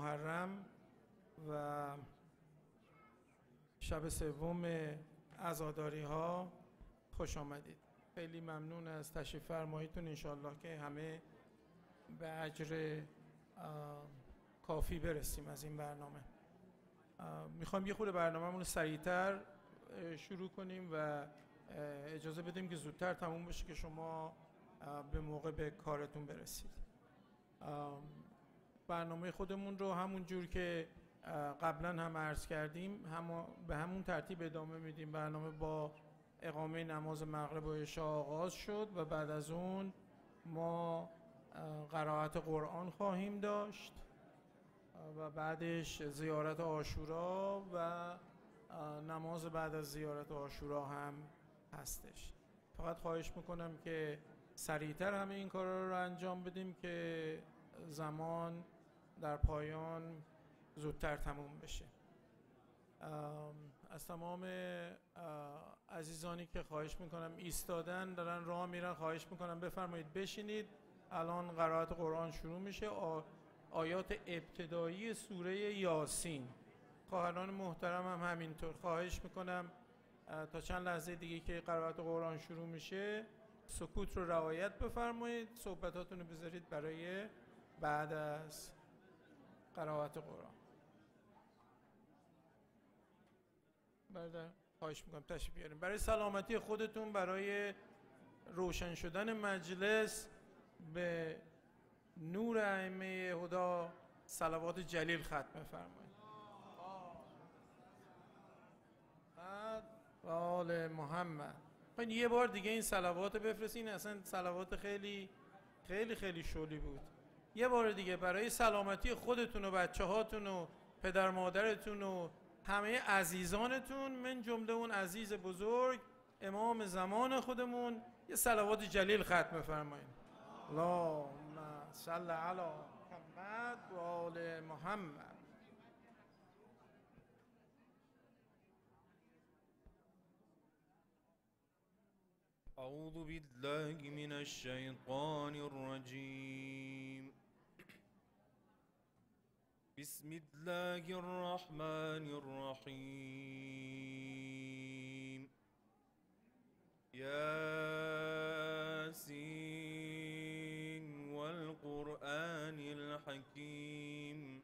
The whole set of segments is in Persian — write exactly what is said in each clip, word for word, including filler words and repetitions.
محرم و شب سوم عزاداری ها خوش آمدید. خیلی ممنون از تشریف فرماییتون. انشالله که همه به اجر کافی برسیم از این برنامه. میخوام یه خورده برنامه‌مون رو سریعتر شروع کنیم و اجازه بدیم که زودتر تموم بشه که شما به موقع به کارتون برسید. برنامه خودمون رو همون جور که قبلا هم عرض کردیم هم به همون ترتیب ادامه میدیم. برنامه با اقامه نماز مغرب و عشاء آغاز شد و بعد از اون ما قرائت قرآن خواهیم داشت و بعدش زیارت عاشورا و نماز بعد از زیارت عاشورا هم هستش. فقط خواهش میکنم که سریعتر همه این کارا رو انجام بدیم که زمان در پایان زودتر تموم بشه. از تمام عزیزانی که خواهش میکنم ایستادن دارن راه میرن، خواهش میکنم بفرمایید بشینید. الان قرائت قرآن شروع میشه. آیات ابتدایی سوره یاسین. خواهران محترم هم همینطور خواهش میکنم تا چند لحظه دیگه که قرائت قرآن شروع میشه سکوت رو رعایت بفرمایید. صحبتاتون رو بذارید برای بعد از قرائت قرآن. برادر خواهش میکنم تشریف بیاریم. برای سلامتی خودتون، برای روشن شدن مجلس به نور ائمه هدی صلوات جلیل ختم فرمایید. بعد و آل محمد. خواهید یه بار دیگه این صلوات بفرستین. اصلا صلوات خیلی خیلی خیلی شولی بود. یه بار دیگه برای سلامتی خودتون و بچه هاتون و پدر مادرتون و همه عزیزانتون، من جمله اون عزیز بزرگ امام زمان خودمون، یه صلوات جلیل ختم فرمایید. اللهم صل علی محمد و آل محمد. اعوذ بالله من الشیطان الرجیم. بسم الله الرحمن الرحیم. یاسین والقرآن الحکیم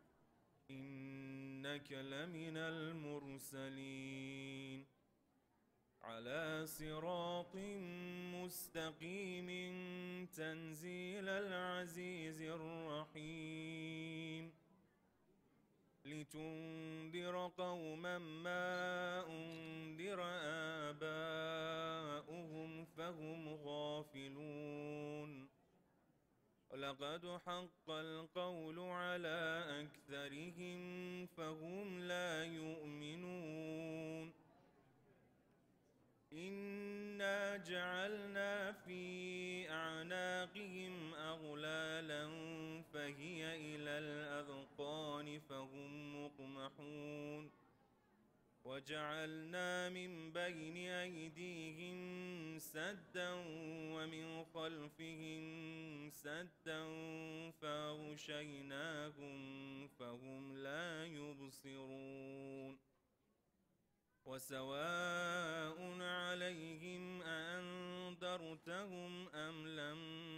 إنك لمن المرسلين على صراط مستقيم تنزيل العزيز الرحيم لتنذر قوما ما أنذر آباؤهم فهم غافلون ولقد حق القول على أكثرهم فهم لا يؤمنون إنا جعلنا في أعناقهم أغلالا فهي إلى الأذقان فهم مقمحون وجعلنا من بين أيديهم سدا ومن خلفهم سدا فأغشيناهم فهم لا يبصرون وسواء عليهم أأنذرتهم أم لم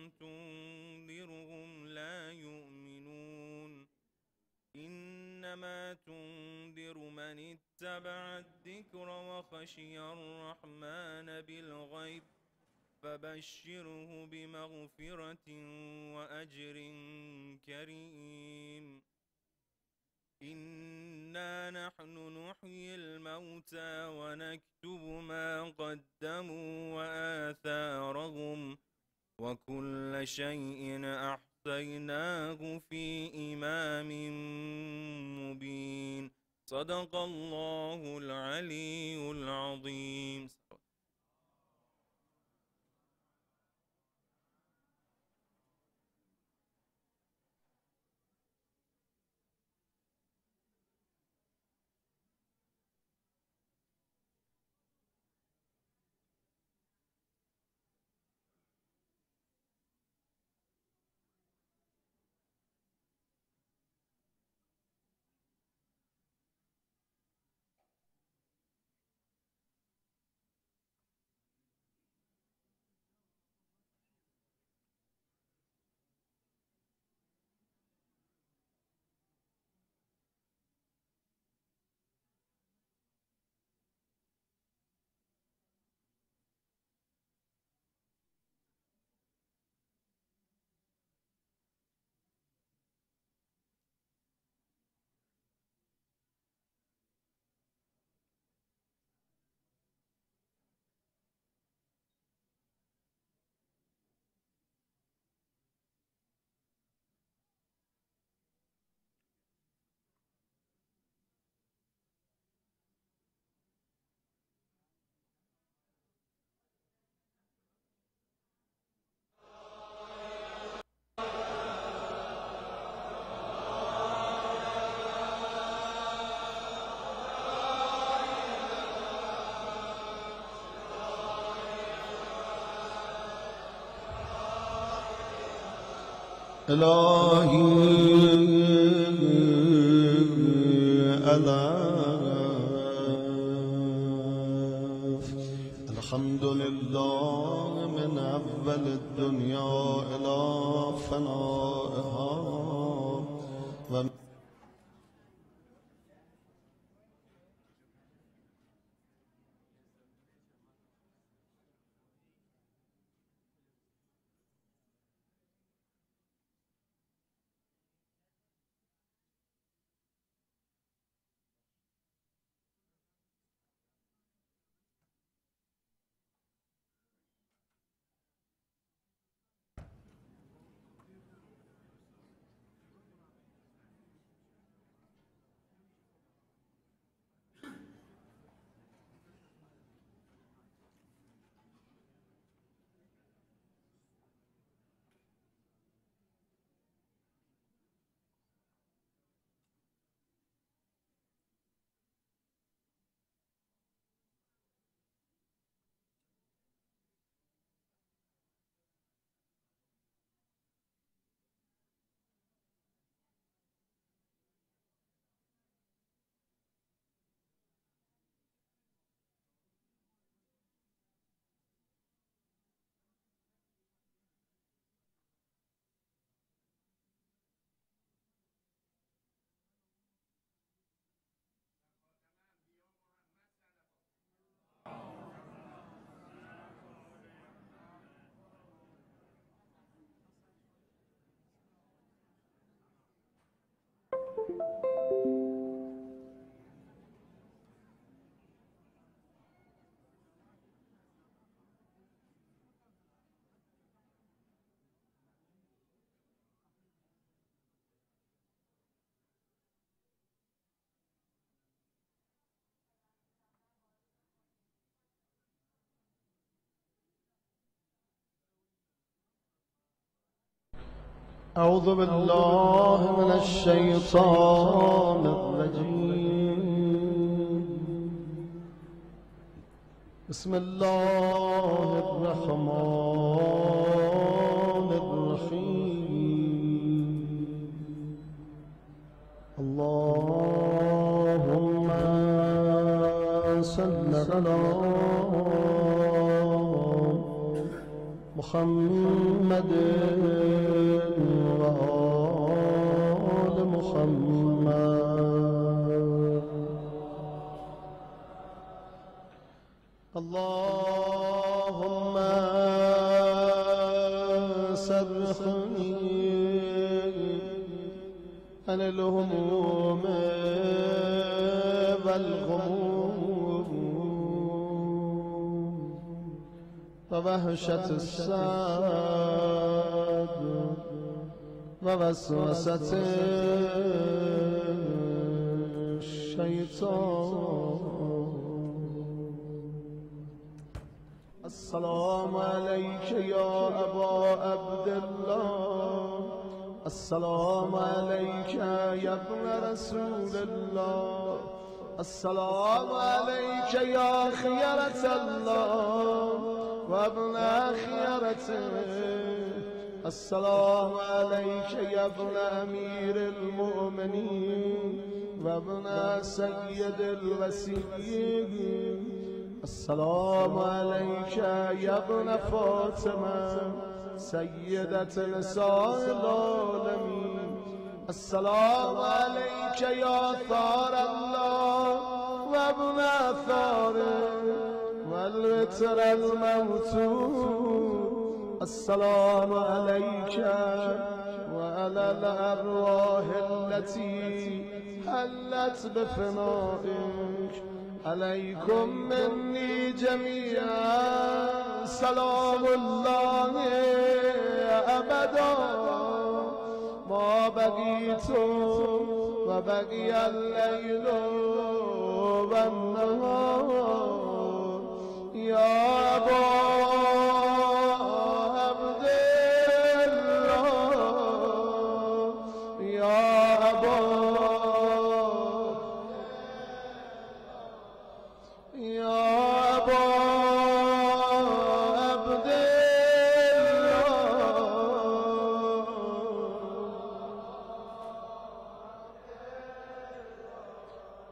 تنذرهم لا يؤمنون إنما تنذر من اتبع الذكر وخشي الرحمن بالغيب فبشره بمغفرة وأجر كريم إنا نحن نحيي الموتى ونكتب ما قدموا وآثارهم وكل شيء أحصيناه في إمام مبين صدق الله العلي العظيم. إلهي ألف الحمد لله من أول الدنيا إلى فنائها و أعوذ بالله من الشيطان الرجيم بسم الله الرحمن الرحيم اللهم صل على محمد وآل محمد اللهم صرفني عن الهموم والغموم ووحشة السعد ووسوسة الشيطان السلام عليك يا أبا عبد الله السلام عليك يا ابن رسول الله السلام عليك يا خيرة الله وابن خيرته السلام عليك يا ابن أمير المؤمنين وابن سيد الوسيين السلام عليك يا ابن فاطمة سيدة نساء العالمين السلام عليك يا ثار الله وابن ثاره والوتر الموتور السلام عليك وعلى الأرواح التي حلت بفنائك عليكم مني جميعا سلام الله أبدا ما بقيت وبقي الليل والنهار يا أبا عبد الله يا أبا يا أبا عبد الله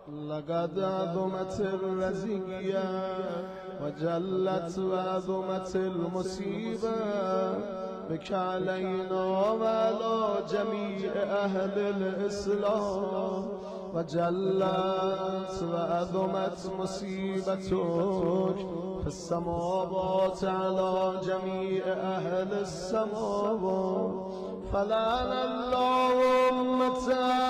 لقد عظمت الرزية وجلت وعظمت المصيبة بك علينا وعلى جميع أهل الإسلام، وجلت وعظمت مصيبتك في السماوات على جميع أهل السماوات. فلعن الله أمة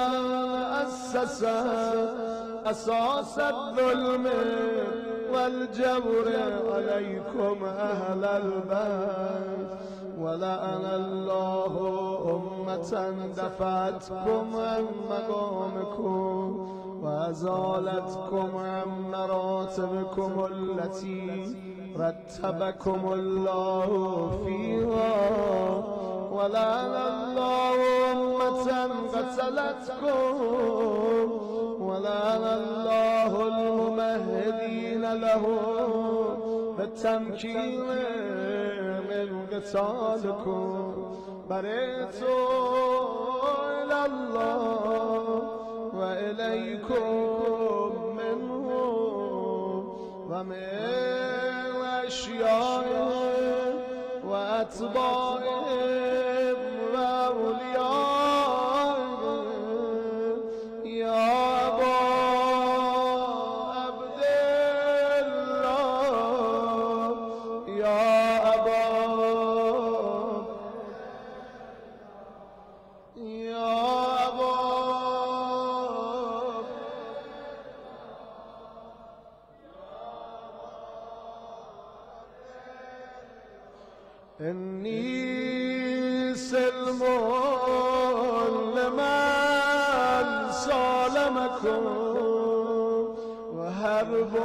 أسست أساس الظلم والجور عليكم أهل البيت، ولعن الله أمة دفعتكم عن مقامكم وأزالتكم عن مراتبكم التي رتبكم الله فيها، ولعن الله أمة قتلتكم، ولعن الله الممهدين له بالتمكين من قتالكم. برئت إلى الله وإليكم منه ومن أشيائهم وأتباعهم وأوليائهم. يا أبا عبد الله، يا أبا يا أبا إني سلم لمن سالمكم وهرب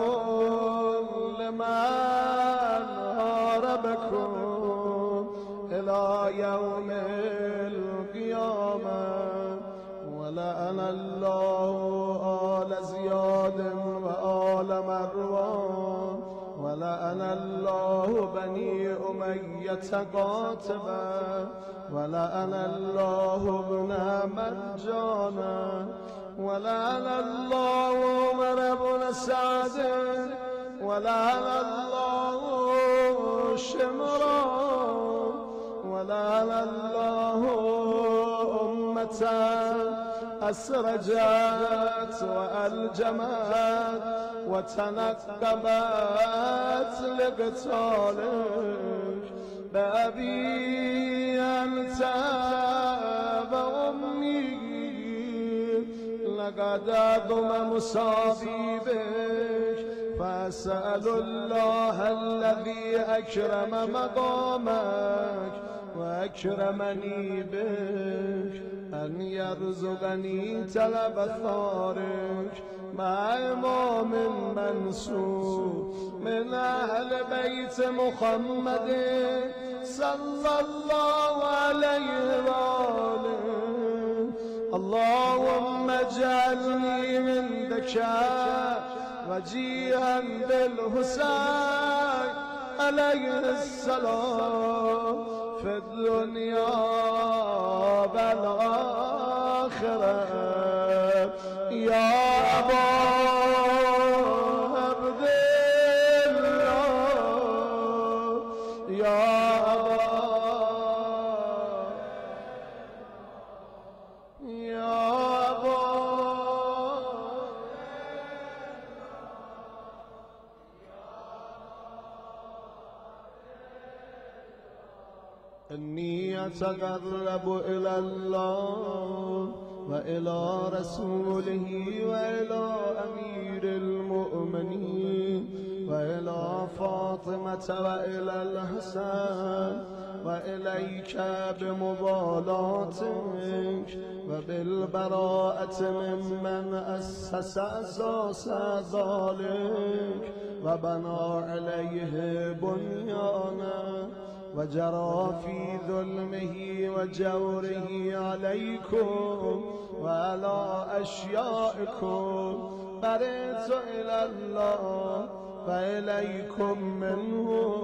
لمن هاربكم إلى يوم القيامة. ولعن الله آل زياد وآل مروان، ولعن الله بني أمية قاتبا، ولعن الله ابن مرجانا، ولعن الله عمر بن سعد، ولعن الله شمرا، ولعن الله أمة أسرجت وألجمت وتنقبت لقتالك بأبي أنت وأمي. لقد عظم مصابي بك، فأسأل الله الذي أكرم مقامك وأكرمني بك أن يرزقني تلب ثارك مع إمام منصور من أهل بيت محمد صلى الله عليه وآله. اللهم اجعلني عندك وجيها بالحسين عليه السلام في الدنيا والآخرة. يا أبا عبد الله، يا أبا يا أبا إني أتقرب إلى الله وإلى رسوله وإلى أمير المؤمنين وإلى فاطمة وإلى الحسن وإليك بمبالاتك وبالبراءة ممن أسس أساس ذلك وبنى عليه بنيانا وجرى في ظلمه وجوره عليكم وعلى أشيائكم. برئت إلى الله وإليكم منه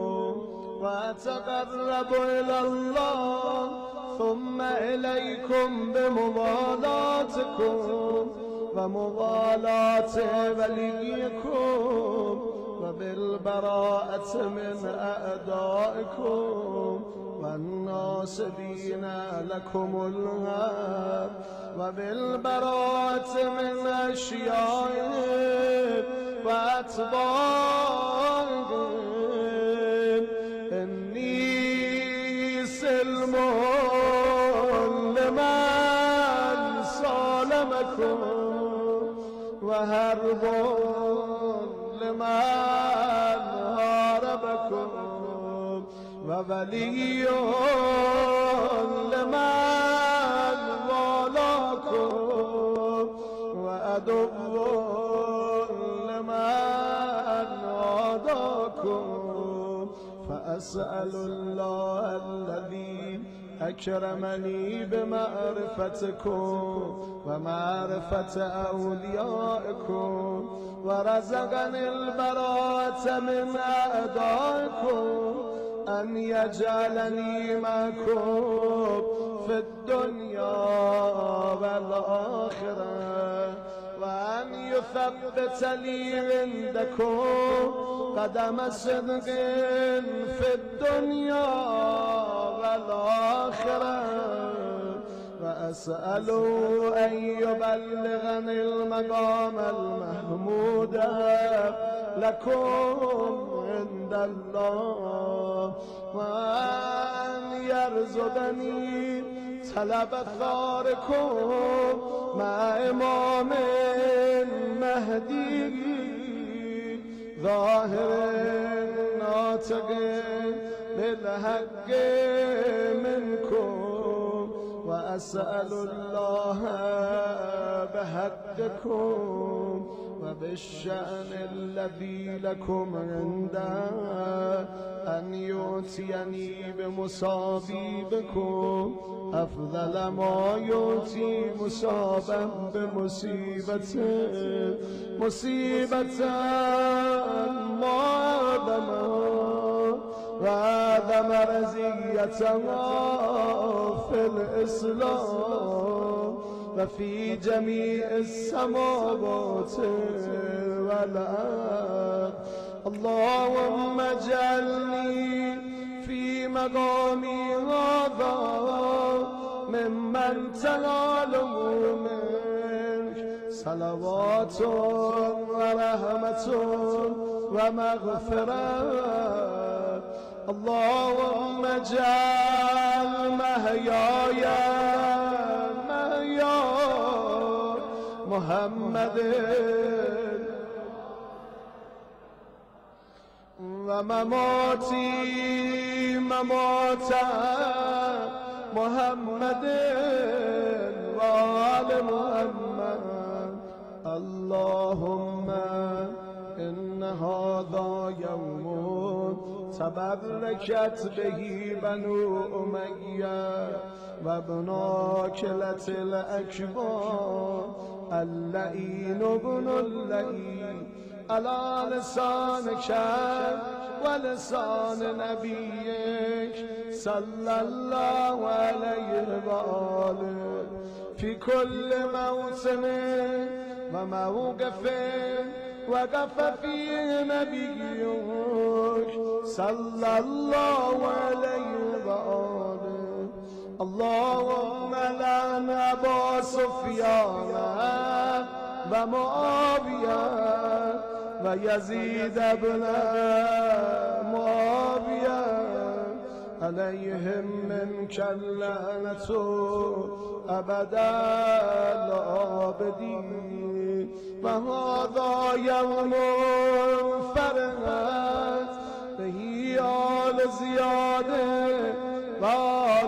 وأتقرب إلى الله ثم إليكم بمبالاتكم وموالاة وليكم وبالبراءة من أعدائكم والناصبين لكم الغاب وبالبراءة من أشيائهم وأتباعهم إني سلم لمن صالمكم وهرب لمن هاربكم وولي لمن والاكم وعدو لمن عاداكم فأسأل الله الذي أكرمني بمعرفتكم ومعرفة أوليائكم ورزقني البراءة من أعدائكم أن يجعلني معكم في الدنيا والآخرة وأن يثبت لي عندكم قدم صدق في الدنيا والآخرة وأسأل أن يبلغني المقام المحمود لكم عند الله وأن يرزقني طلب ثاركم مع إمام مهدي ظاهر ناطق بالحق منكم وأسأل الله بحقكم وبالشأن الذي لكم عنده أن يؤتيني بمصابيبكم أفضل ما يؤتي مصابا بمصيبته مصيبة ما أعظمها وأعظم رزيتها في الإسلام وفي جميع السماوات والأرض اللهم اجعلني في مقامي هذا ممن تناله منك صلوات ورحمة ومغفرة اللهم اجعل محياي محيا محمد ومماتي ممات محمد وآل محمد اللهم إن هذا يوم تبركت به بنو أمية وابن كلة الأكبر اللئين بن اللئين على لسانك ولسان نبيك صلى الله عليه وآله في كل موسم وموقف وقف فيه نبيك صلى الله عليه وآله اللهم لعن أبا سفيان ومعاوية ويزيد بن معاوية عليهم منك اللعنة أبدا الآبدين وهذا يوم فرحت به آل زياد وآل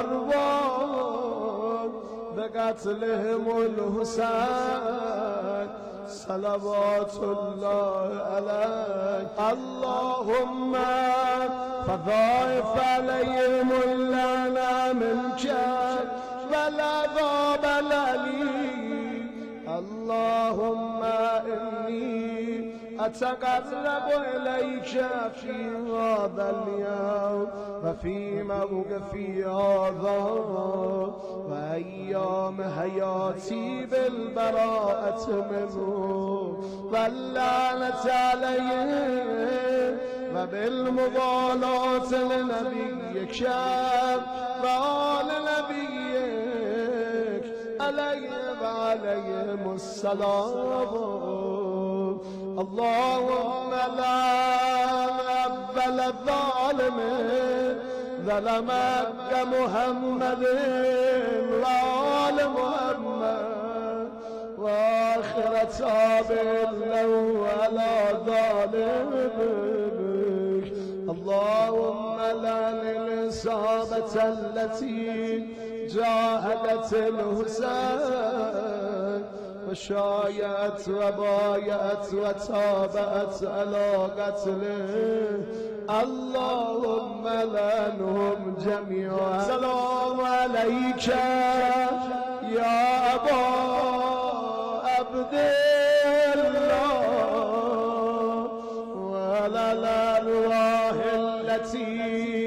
مروان بقتلهم الحسين صلوات الله عليك اللهم فضاعف عليهم اللعنة منك والعذاب الأليم اللهم إني أتقرب إليك في هذا اليوم وفي موقفي هذا وأيام حياتي بالبراءة منه واللعنة عليه وبالمغالاة لنبيك وآل نبيك عليه وعليهم السلام. اللهم لعن أول الظالم ظلمك محمد وآل محمد وآخر تابع له على ظالمك. اللهم لعن الإصابة التي جاهدت الحسين وشايعت وبايعت وتابعت على قتله. اللهم لعنهم جميعا. السلام عليك يا أبا عبد الله وعلى الأرواح التي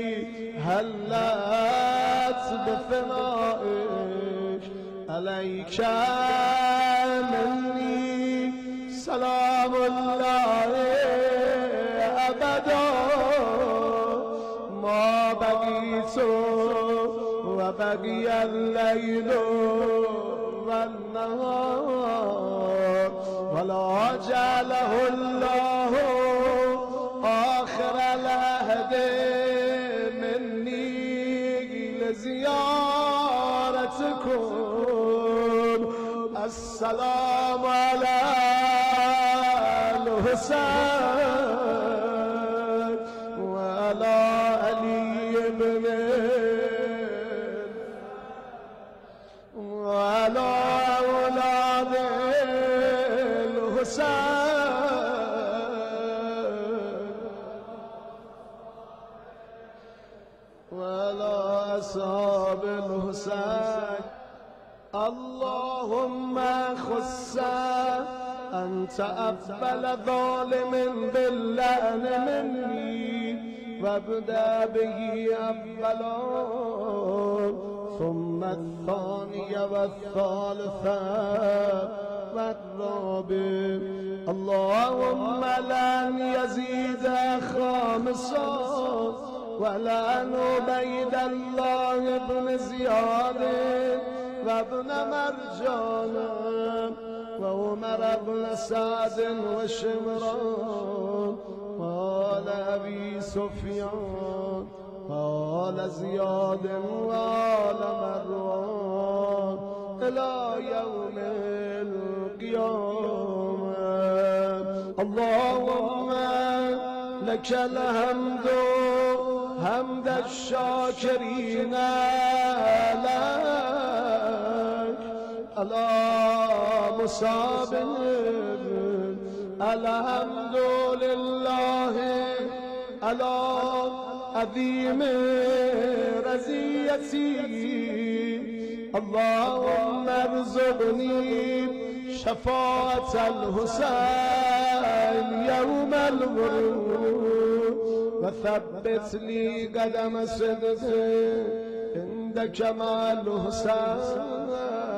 هلت بفنائك. عليك مني سلام الله أبدا ما بقيت وبقي الليل والنهار ولا جعله الله آخر العهد مني لزيارتكم. السلام على الحسين وعلى علي بن وعلى أولاد الحسين وعلى أصحاب الحسين. اللهم خص أنت أقبل ظالم باللعن مني وابدأ به أولا ثم الثاني والثالثة والرابع. اللهم لن يزيد خامسا ولعن عبيد الله بن زياد وابن مرجان وعمر بن سعد وشمران وآل أبي سفيان وآل زياد وآل مروان إلى يوم القيامة. اللهم لك الحمد حمد الشاكرين لك على مصاب. الحمد لله على عظيم رزيتي. اللهم ارزقني شفاعة الحسين يوم الورود وثبت لي قدم صدق عندك مع الحسين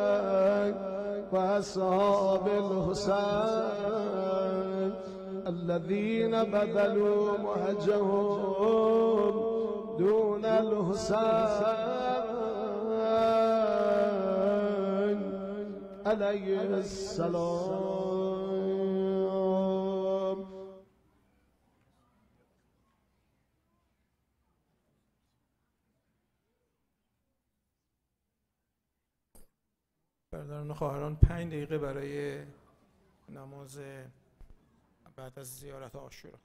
وأصحاب الحسين الذين بذلوا مهجهم دون الحسين عليه السلام. برادران و خواهران، پنج دقیقه برای نماز بعد از زیارت عاشورا.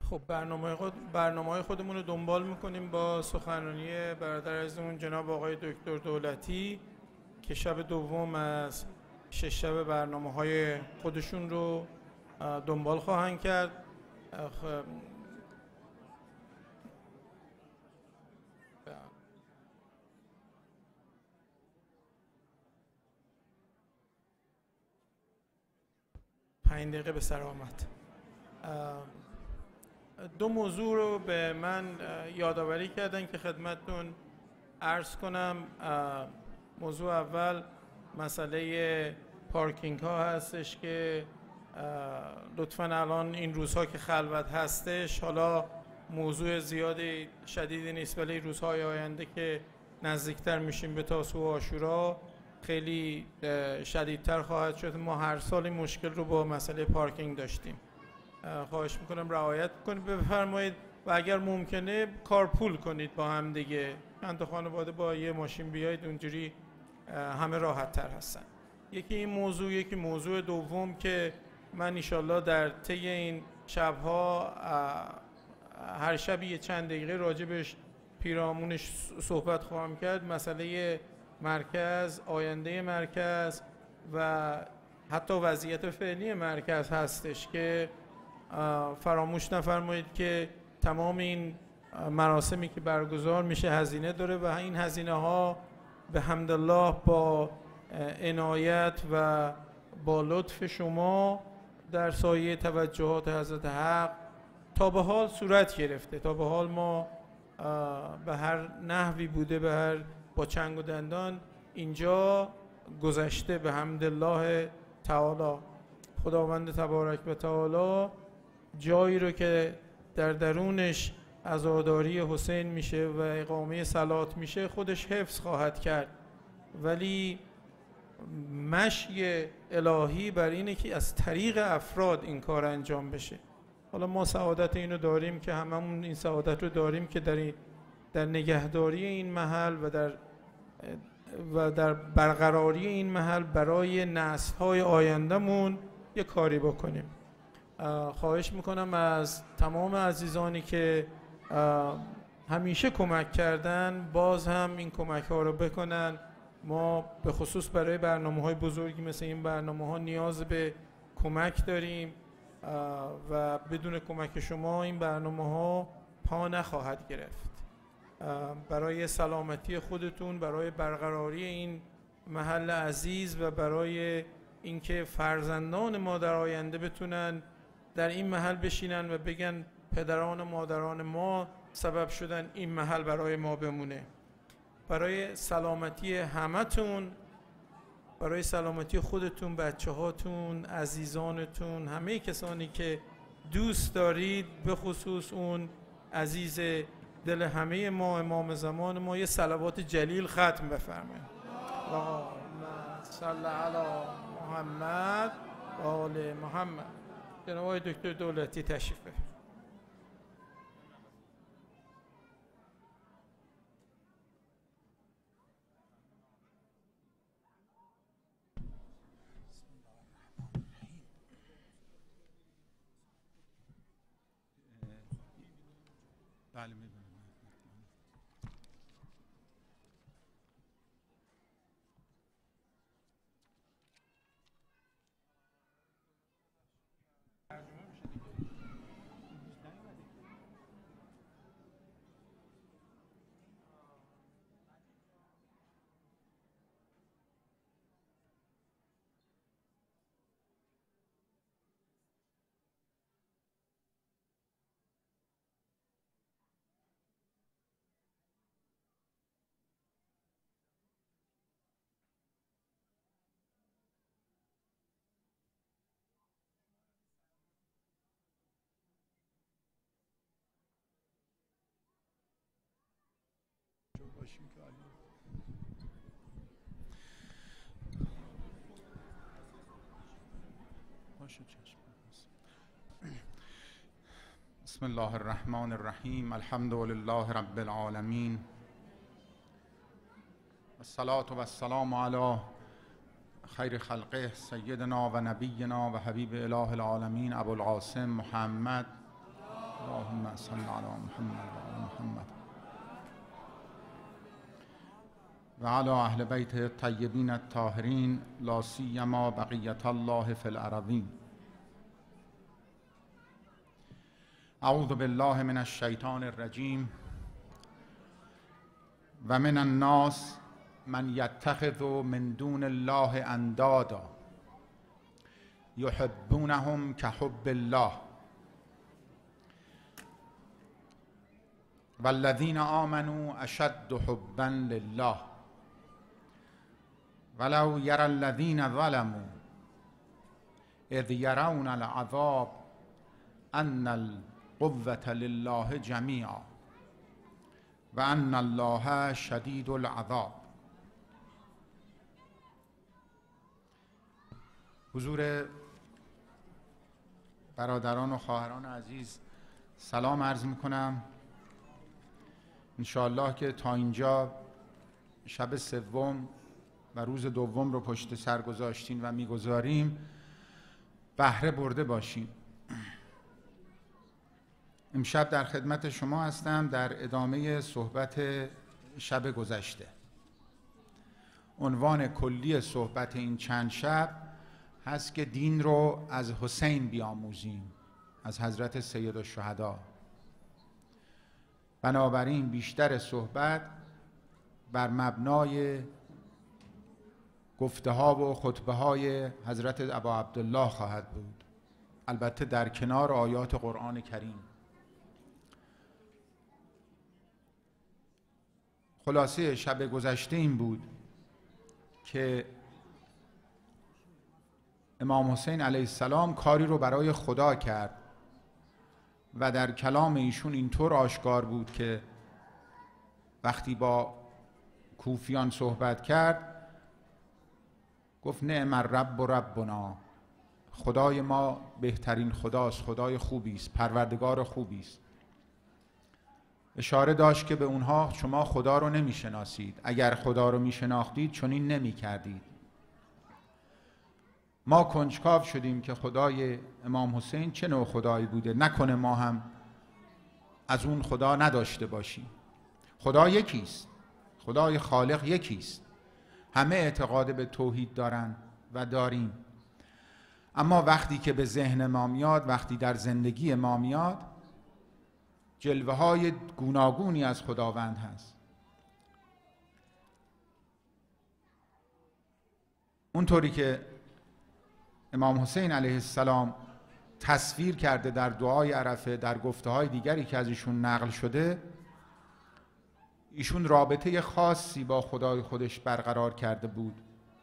خب برنامه خود برنامه‌های خودمون رو دنبال میکنیم با سخنرانی برادر عزیزمون جناب آقای دکتر دولتی که شب دوم از شش شب برنامه‌های خودشون رو دنبال خواهند کرد. پنج دقیقه به سر آمد. دو موضوع رو به من یادآوری کردن که خدمتتون عرض کنم. موضوع اول مسئله پارکینگ ها هستش که لطفاً الان این روزها که خلوت هستش، حالا موضوع زیادی شدیدی نیست، ولی روزهای آینده که نزدیکتر میشیم به تاسوع و عاشورا خیلی شدیدتر خواهد شد. ما هر سال این مشکل رو با مسئله پارکینگ داشتیم. خواهش میکنم رعایت کنید بفرمایید و اگر ممکنه کارپول کنید با هم دیگه. چند تا خانواده با یه ماشین بیایید، اونجوری همه راحت تر هستن. یکی این موضوع، یکی موضوع دوم که من انشالله در طی این شبها هر شب یه چند دقیقه راجبش پیرامونش صحبت خواهم کرد، مسئله مرکز، آینده مرکز و حتی وضعیت فعلی مرکز هستش که فراموش نفرمایید که تمام این مراسمی که برگزار میشه هزینه داره و این هزینه ها به حمدالله با عنایت و با لطف شما در سایه توجهات حضرت حق تا به حال صورت گرفته. تا به حال ما به هر نحوی بوده، به هر با چنگ و دندان اینجا گذشته به حمدالله تعالی. خداوند تبارک و تعالی جایی رو که در درونش عزاداری حسین میشه و اقامه صلات میشه خودش حفظ خواهد کرد، ولی مشی الهی بر اینه که از طریق افراد این کار انجام بشه. حالا ما سعادت اینو داریم که هممون این سعادت رو داریم که در این در نگهداری این محل و در و در برقراری این محل برای نسل‌های آینده‌مون یه کاری بکنیم. خواهش میکنم از تمام عزیزانی که همیشه کمک کردن باز هم این کمک ها رو بکنن. ما به خصوص برای برنامه های بزرگی مثل این برنامه ها نیاز به کمک داریم و بدون کمک شما این برنامه ها پا نخواهد گرفت. برای سلامتی خودتون، برای برقراری این محل عزیز و برای اینکه فرزندان ما در آینده بتونن در این محل بشینن و بگن پدران و مادران ما سبب شدن این محل برای ما بمونه. برای سلامتی همتون، برای سلامتی خودتون، بچه هاتون، عزیزانتون، همه کسانی که دوست دارید، به خصوص اون عزیز دل همه ما امام زمان ما، یه صلوات جلیل ختم بفرمایید. اللهم صل علی محمد و آل محمد. جناب آقای دکتر دولتی تشریف بفرمایید. بله میدونم. بسم الله الرحمن الرحیم. الحمد لله رب العالمین، الصلاة و السلام علی خیر خلقه سیدنا و نبینا و حبیب اله العالمین ابوالقاسم محمد اللهم صل علی محمد و آل محمد و علی اهل بیت الطیبین الطاهرین لا سیما بقیة الله فی الارضین. اعوذ بالله من الشیطان الرجیم. و من الناس من یتخذ من دون الله اندادا یحبونهم کحب الله والذین آمنوا اشد حبا لله ولو یری الذین ظلموا اذ یرون العذاب ان القوة لله جمیعا و ان الله شدید العذاب. حضور برادران و خواهران عزیز سلام عرض میکنم. انشاءالله که تا اینجا شب سوم و روز دوم رو پشت سر گذاشتین و میگذاریم بهره برده باشیم. امشب در خدمت شما هستم در ادامه صحبت شب گذشته. عنوان کلی صحبت این چند شب هست که دین رو از حسین بیاموزیم، از حضرت سید الشهدا. بنابراین بیشتر صحبت بر مبنای گفته ها و خطبه های حضرت ابا عبدالله خواهد بود، البته در کنار آیات قرآن کریم. خلاصه شب گذشته این بود که امام حسین علیه السلام کاری رو برای خدا کرد و در کلام ایشون اینطور آشکار بود که وقتی با کوفیان صحبت کرد گفت نعم الرب و ربنا، خدای ما بهترین خداست، خدای خوبی است، پروردگار خوبی است. اشاره داشت که به اونها شما خدا رو نمیشناسید، اگر خدا رو میشناختید چنین نمیکردید. ما کنجکاو شدیم که خدای امام حسین چه نوع خدایی بوده، نکنه ما هم از اون خدا نداشته باشیم. خدا یکیست، خدای خالق یکیست، همه اعتقاد به توحید دارن و داریم. اما وقتی که به ذهن ما میاد، وقتی در زندگی ما میاد، جلوه های گوناگونی از خداوند هست. اونطوری که امام حسین علیه السلام تصویر کرده در دعای عرفه، در گفته های دیگری که از ایشون نقل شده، ایشون رابطه خاصی با خدای خودش برقرار کرده بود.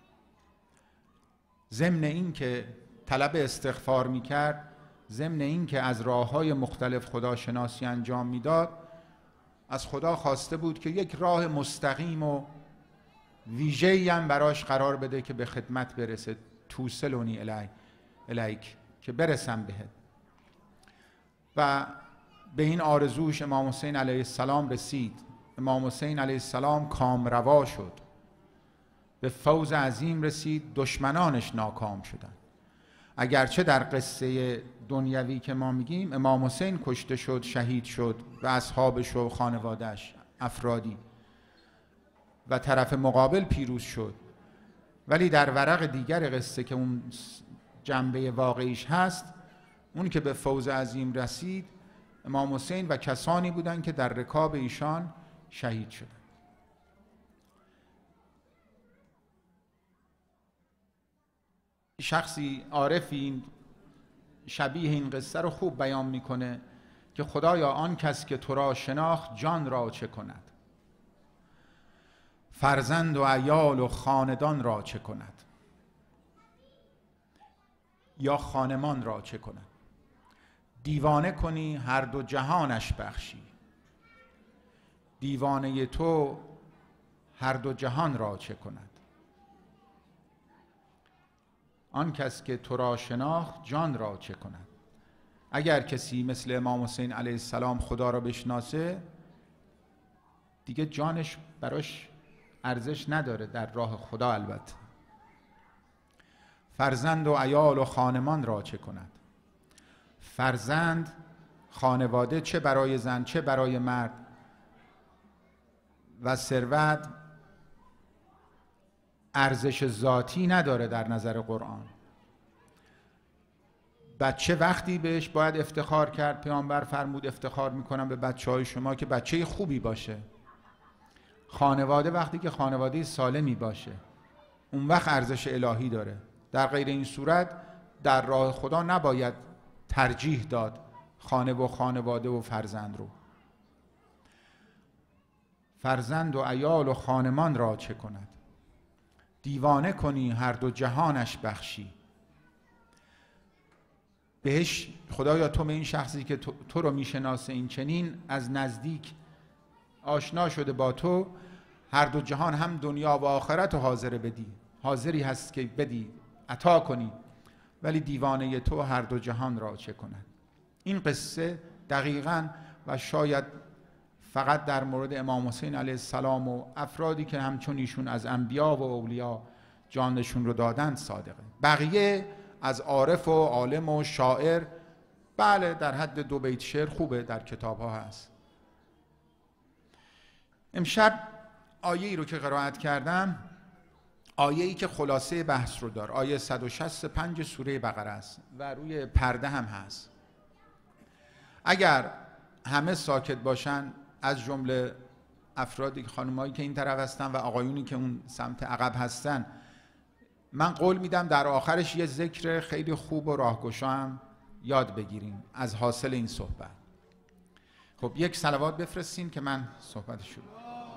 ضمن این که طلب استغفار میکرد، ضمن این که از راه‌های مختلف خداشناسی انجام میداد، از خدا خواسته بود که یک راه مستقیم و ویژه‌ای هم براش قرار بده که به خدمت برسه. توصلونی الی الیک، که برسم بهت. و به این آرزوش امام حسین علیه السلام رسید. امام حسین علیه السلام کامروا شد، به فوز عظیم رسید، دشمنانش ناکام شدن. اگرچه در قصه دنیوی که ما میگیم امام حسین کشته شد، شهید شد و اصحابش و خانوادهش افرادی، و طرف مقابل پیروز شد، ولی در ورق دیگر قصه که اون جنبه واقعیش هست، اون که به فوز عظیم رسید امام حسین و کسانی بودند که در رکاب ایشان شهید شدند. شخصی عارفی این شبیه این قصه رو خوب بیان میکنه که خدایا آن کس که تو را شناخت جان را چه کند، فرزند و عیال و خاندان را چه کند، یا خانمان را چه کند. دیوانه کنی هر دو جهانش بخشی، دیوانه تو هر دو جهان را چه کند. آن کس که تو را شناخت جان را چه کند. اگر کسی مثل امام حسین علیه السلام خدا را بشناسه، دیگه جانش براش ارزش نداره در راه خدا. البته فرزند و عیال و خانمان را چه کند. فرزند خانواده، چه برای زن چه برای مرد، و ثروت ارزش ذاتی نداره در نظر قرآن. بچه وقتی بهش باید افتخار کرد، پیامبر فرمود افتخار میکنم به بچه های شما که بچه خوبی باشه. خانواده وقتی که خانواده سالمی باشه، اون وقت ارزش الهی داره. در غیر این صورت در راه خدا نباید ترجیح داد خانه و خانواده و فرزند رو. فرزند و عیال و خانمان را چه کند، دیوانه کنی هر دو جهانش بخشی. بهش خدایا تو به این شخصی که تو, تو رو میشناسه این چنین از نزدیک آشنا شده با تو، هر دو جهان هم دنیا و آخرت رو حاضر بدی، حاضری هست که بدی عطا کنی، ولی دیوانه تو هر دو جهان را چه کند. این قصه دقیقاً و شاید فقط در مورد امام حسین علیه السلام و افرادی که همچون ایشون از انبیا و اولیا جانشون رو دادن صادقه. بقیه از عارف و عالم و شاعر بله در حد دو بیت شعر خوبه، در کتاب ها هست. امشب آیه ای رو که قرائت کردم، آیه ای که خلاصه بحث رو داره، آیه صد و شصت و پنج سوره بقره است و روی پرده هم هست. اگر همه ساکت باشن، از جمله افرادی که خانمایی که این طرف هستن و آقایونی که اون سمت عقب هستن، من قول میدم در آخرش یه ذکر خیلی خوب و راهگشا هم یاد بگیریم از حاصل این صحبت. خب یک صلوات بفرستین که من صحبت شروع.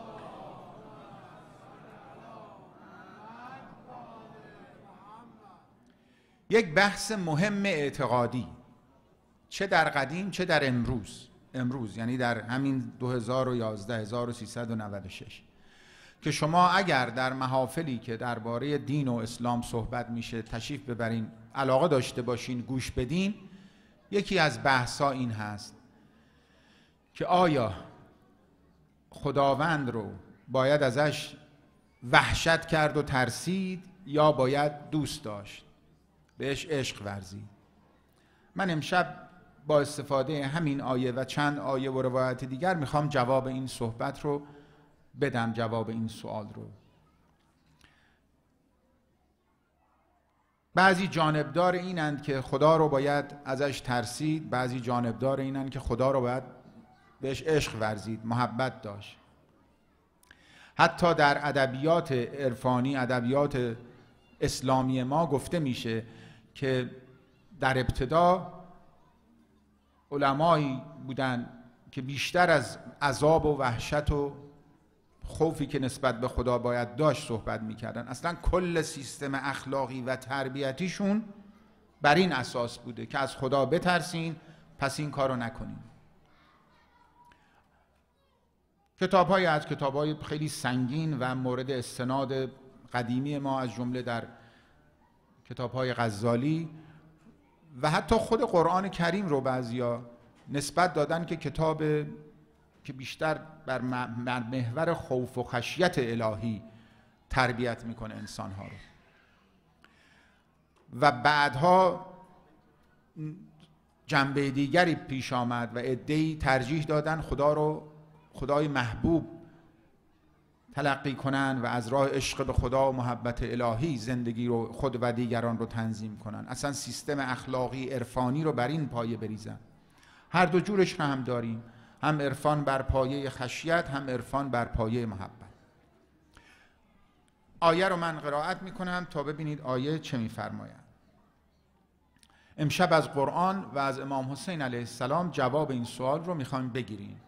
یک بحث مهم اعتقادی، چه در قدیم چه در امروز، امروز یعنی در همین دو هزار و یازده هزار و سیصد و نود و شش، که شما اگر در محافلی که درباره دین و اسلام صحبت میشه تشریف ببرین، علاقه داشته باشین، گوش بدین، یکی از بحثا این هست که آیا خداوند رو باید ازش وحشت کرد و ترسید یا باید دوست داشت، بهش عشق ورزید. من امشب با استفاده همین آیه و چند آیه و روایت دیگر میخوام جواب این صحبت رو بدم، جواب این سوال رو. بعضی جانبدار اینند که خدا رو باید ازش ترسید، بعضی جانبدار اینند که خدا رو باید بهش عشق ورزید، محبت داشت. حتی در ادبیات عرفانی، ادبیات اسلامی ما گفته میشه که در ابتدا علمایی بودن که بیشتر از عذاب و وحشت و خوفی که نسبت به خدا باید داشت صحبت میکردن. اصلا کل سیستم اخلاقی و تربیتیشون بر این اساس بوده که از خدا بترسین، پس این کارو نکنین. کتاب‌های از کتاب‌های خیلی سنگین و مورد استناد قدیمی ما، از جمله در کتاب‌های غزالی و حتی خود قرآن کریم رو بعضیا نسبت دادن که کتاب که بیشتر بر محور خوف و خشیت الهی تربیت میکنه انسانها رو. و بعدها جنبه دیگری پیش آمد و عده‌ای ترجیح دادن خدا رو خدای محبوب تلقی کنن و از راه عشق به خدا و محبت الهی زندگی رو خود و دیگران رو تنظیم کنن. اصلا سیستم اخلاقی عرفانی رو بر این پایه بریزن. هر دو جورش رو هم داریم، هم عرفان بر پایه خشیت، هم عرفان بر پایه محبت. آیه رو من قرائت میکنم تا ببینید آیه چه میفرماید. امشب از قرآن و از امام حسین علیه السلام جواب این سوال رو میخوایم بگیریم.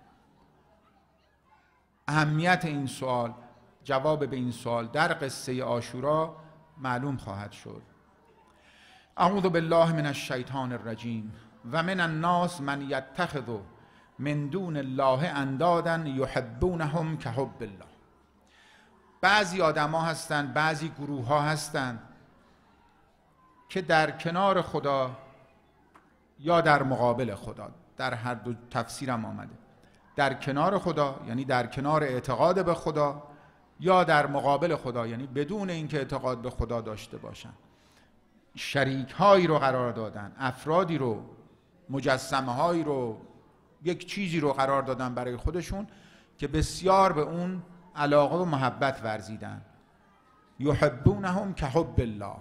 اهمیت این سوال، جواب به این سوال در قصه عاشورا معلوم خواهد شد. اعوذ بالله من الشیطان الرجیم و من الناس من یتخذ من دون الله اندادا یحبونهم کحب الله. بعضی آدما هستن، بعضی گروه ها هستن که در کنار خدا یا در مقابل خدا، در هر دو تفسیرم آمده، در کنار خدا یعنی در کنار اعتقاد به خدا، یا در مقابل خدا یعنی بدون اینکه اعتقاد به خدا داشته باشن، شریک هایی رو قرار دادن، افرادی رو، مجسمه هایی رو، یک چیزی رو قرار دادن برای خودشون که بسیار به اون علاقه و محبت ورزیدن. یحبونهم که حب الله.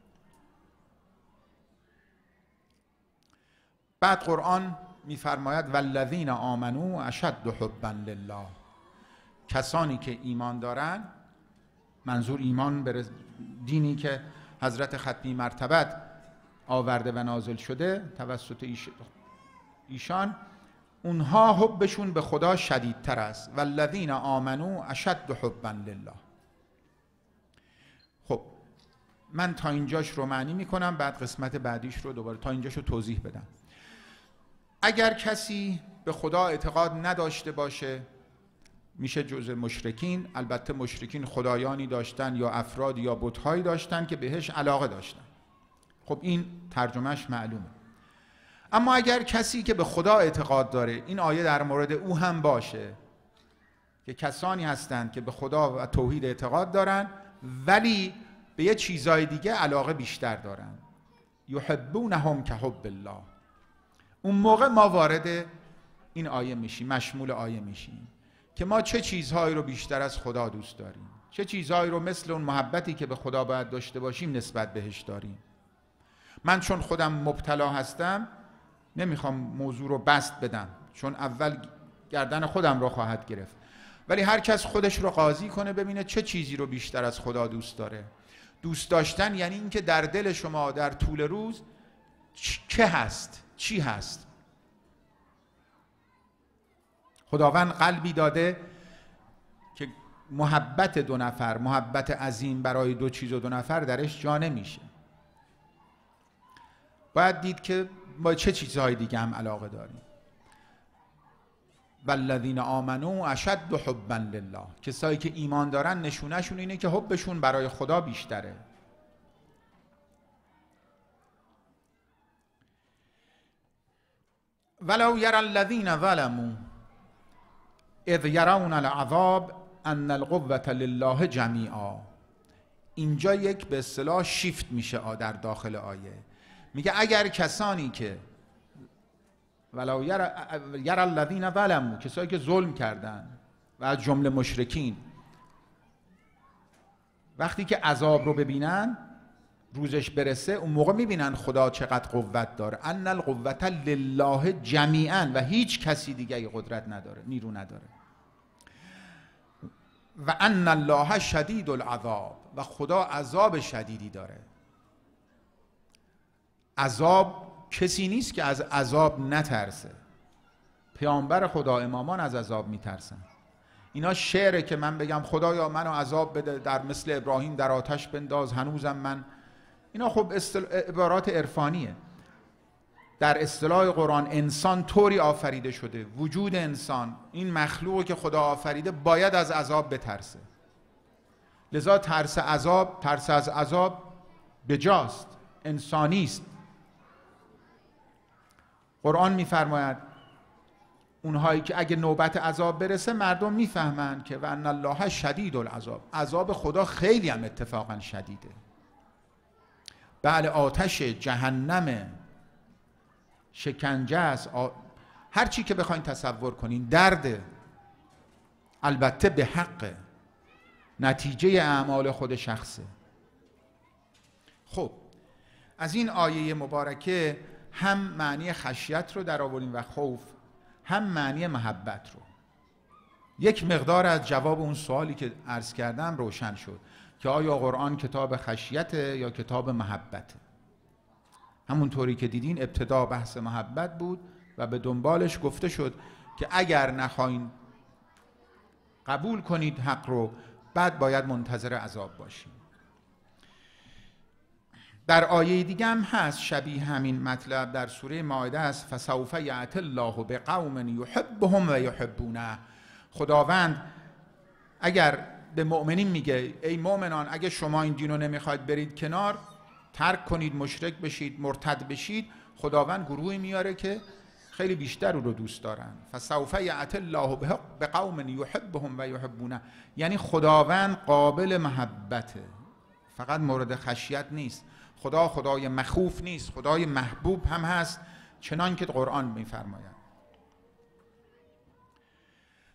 بعد قرآن میفرماید والذین آمنوا اشد حبا لله. کسانی که ایمان دارن، منظور ایمان به دینی که حضرت ختمی مرتبت آورده و نازل شده توسط ایش ایشان، اونها حبشون به خدا شدیدتر است. والذین آمنوا اشد حبا لله. خب من تا اینجاش رو معنی میکنم، بعد قسمت بعدیش رو دوباره تا اینجاش رو توضیح بدم. اگر کسی به خدا اعتقاد نداشته باشه میشه جزء مشرکین. البته مشرکین خدایانی داشتن یا افراد یا بت‌هایی داشتن که بهش علاقه داشتن. خب این ترجمهش معلومه. اما اگر کسی که به خدا اعتقاد داره، این آیه در مورد او هم باشه که کسانی هستند که به خدا و توحید اعتقاد دارن ولی به یه چیزای دیگه علاقه بیشتر دارن، یحبونهم که حب الله، اون موقع ما وارد این آیه میشیم، مشمول آیه میشیم که ما چه چیزهایی رو بیشتر از خدا دوست داریم، چه چیزهایی رو مثل اون محبتی که به خدا باید داشته باشیم نسبت بهش داریم. من چون خودم مبتلا هستم نمیخوام موضوع رو بسط بدم، چون اول گردن خودم رو خواهد گرفت، ولی هر کس خودش رو قاضی کنه ببینه چه چیزی رو بیشتر از خدا دوست داره. دوست داشتن یعنی اینکه در دل شما در طول روز چه هست، چی هست. خداوند قلبی داده که محبت دو نفر، محبت عظیم برای دو چیز و دو نفر درش جا نمیشه. باید دید که با چه چیزهای دیگه هم علاقه داریم. والذین آمنوا اشد حبا لله. کسایی که ایمان دارن نشونهشون اینه که حبشون برای خدا بیشتره. ولو یری الذین ظلموا اذ یرون العذاب ان القوة لله جمیعا. اینجا یک به اصطلاح شیفت میشه در داخل آیه. میگه اگر کسانی که ولو یری الذین ظلموا، کسایی که ظلم کردن و از جمله مشرکین، وقتی که عذاب رو ببینن، روزش برسه، اون موقع میبینن خدا چقدر قوت داره. ان القوة لله جمیعا، و هیچ کسی دیگه قدرت نداره، نیرو نداره. و ان الله شدید العذاب، و خدا عذاب شدیدی داره. عذاب کسی نیست که از عذاب نترسه. پیامبر خدا، امامان از عذاب میترسن. اینا شعره که من بگم خدایا منو عذاب بده، در مثل ابراهیم در آتش بنداز هنوزم من، اینا خب عبارات عرفانیه. در اصطلاح قرآن انسان طوری آفریده شده، وجود انسان، این مخلوقی که خدا آفریده باید از عذاب بترسه. لذا ترس عذاب، ترس از عذاب بجاست، انسانی است. قرآن میفرماید اونهایی که اگه نوبت عذاب برسه مردم میفهمن که و ان الله شدید العذاب، عذاب خدا خیلی هم اتفاقا شدیده. بله آتش جهنم، شکنجه است، آ... هر چی که بخواین تصور کنین، درد، البته به حق، نتیجه اعمال خود شخصه. خب از این آیه مبارکه هم معنی خشیت رو در آوریم و خوف، هم معنی محبت رو. یک مقدار از جواب اون سوالی که عرض کردم روشن شد که آیا قرآن کتاب خشیته یا کتاب محبته. همونطوری که دیدین ابتدا بحث محبت بود و به دنبالش گفته شد که اگر نخواین قبول کنید حق رو، بعد باید منتظر عذاب باشیم. در آیه دیگه هم هست شبیه همین مطلب، در سوره مائده است فسوف یأتی الله بقوم یحبهم و یحبونه. خداوند اگر به مؤمنین میگه ای مؤمنان اگه شما این دینو نمیخواید برید کنار، ترک کنید، مشرک بشید، مرتد بشید، خداوند گروهی میاره که خیلی بیشتر او رو دوست دارن. فسوف یأتی الله بقوم یحبهم و یحبونه، یعنی خداوند قابل محبته، فقط مورد خشیت نیست. خدا خدای مخوف نیست، خدای محبوب هم هست، چنان که قرآن میفرماید.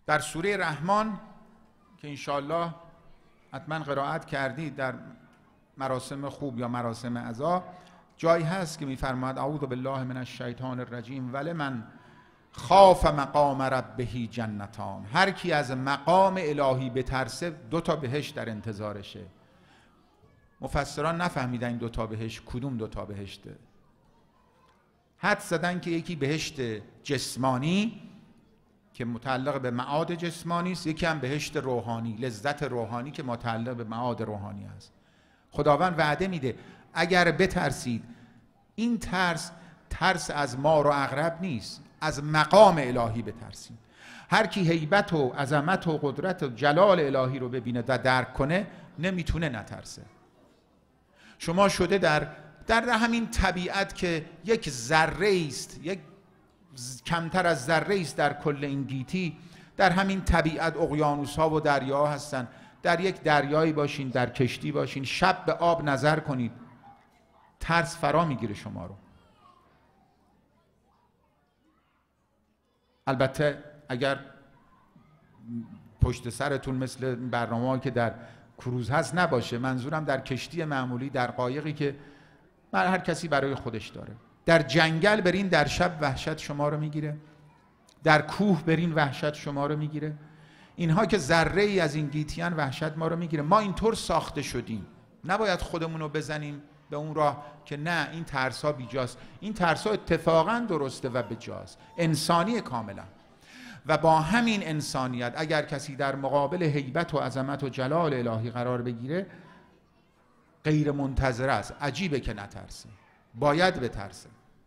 در سوره رحمان که انشاءالله حتما قرائت کردید در مراسم خوب یا مراسم عزا، جایی هست که میفرماید اعوذ بالله من الشیطان الرجیم ولمن خاف مقام ربه جنتان. هر کی از مقام الهی بترسه دو تا بهشت در انتظارشه. مفسران نفهمیدن این دو تا بهشت کدوم دو تا بهشته. حد زدن که یکی بهشت جسمانی که متعلق به معاد جسمانی است، یکی هم بهشت روحانی، لذت روحانی که متعلق به معاد روحانی است. خداوند وعده میده اگر بترسید، این ترس ترس از مار و عقرب نیست، از مقام الهی بترسید. هر کی هیبت و عظمت و قدرت و جلال الهی رو ببینه و درک کنه نمیتونه نترسه. شما شده در در همین طبیعت که یک ذره است، یک کمتر از ذره است در کل این گیتی، در همین طبیعت اقیانوس‌ها و دریاها هستن. در یک دریایی باشین، در کشتی باشین، شب به آب نظر کنید، ترس فرا میگیره شما رو. البته اگر پشت سرتون مثل برنامه‌ای که در کروز هست نباشه، منظورم در کشتی معمولی، در قایقی که هر کسی برای خودش داره. در جنگل برین، در شب وحشت شما رو میگیره. در کوه برین، وحشت شما رو میگیره. اینها که ذره ای از این گیتیان، وحشت ما رو میگیره. ما اینطور ساخته شدیم، نباید خودمون رو بزنیم به اون راه که نه این ترس ها بیجاست. این ترس ها اتفاقا درسته و بجاست، انسانی کاملا. و با همین انسانیت اگر کسی در مقابل هیبت و عظمت و جلال الهی قرار بگیره، غیر منتظر است. عجیبه که نترسه، باید بترسه.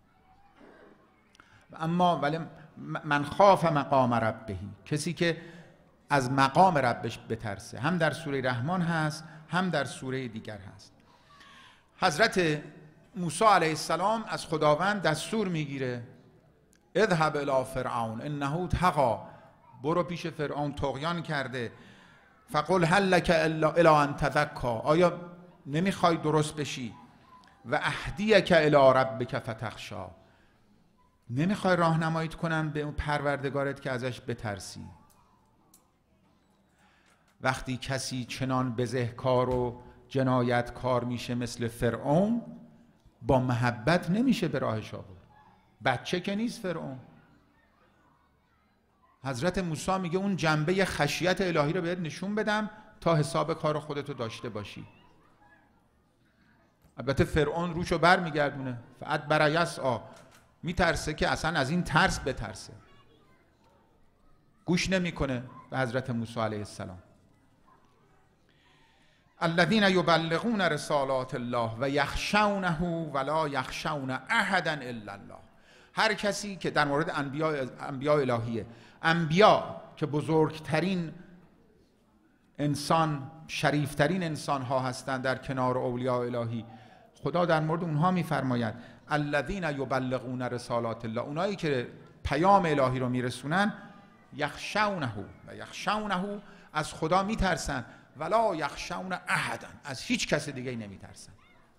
اما ولی من خاف مقام ربه، کسی که از مقام ربش بترسه، هم در سوره رحمان هست هم در سوره دیگر هست. حضرت موسی علیه السلام از خداوند دستور میگیره اذهب الی فرعون انه طغی، برو پیش فرعون، طغیان کرده. فقل هل لک الی ان تزکی، آیا نمیخوای درست بشی؟ و اهدیک الی ربک فتخشی، نمیخوای راهنماییت کنم به اون پروردگارت که ازش بترسی؟ وقتی کسی چنان بزهکار و جنایتکار میشه مثل فرعون، با محبت نمیشه به راهش آورد. بچه که نیست فرعون. حضرت موسی میگه اون جنبه خشیت الهی رو بهت نشون بدم تا حساب کار خودتو داشته باشی. البته فرعون روشو بر میگردونه، فقط برای یسعی، میترسه که اصلا از این ترس بترسه، گوش نمیکنه به حضرت موسی علیه السلام. الذين يبلغون رسالات الله و یخشونه ولا یخشون احدا الا الله. هر کسی که در مورد انبیاء انبیاء الهیه، انبیا که بزرگترین انسان، شریفترین انسان ها هستند در کنار اولیاء الهی، خدا در مورد اونها میفرماید الذين يبلغون رسالات الله، اونایی که پیام الهی رو میرسونن، یخشونه و یخشونه، از خدا میترسن، ولا یخشون احدا، از هیچ کس دیگه نمیترسن.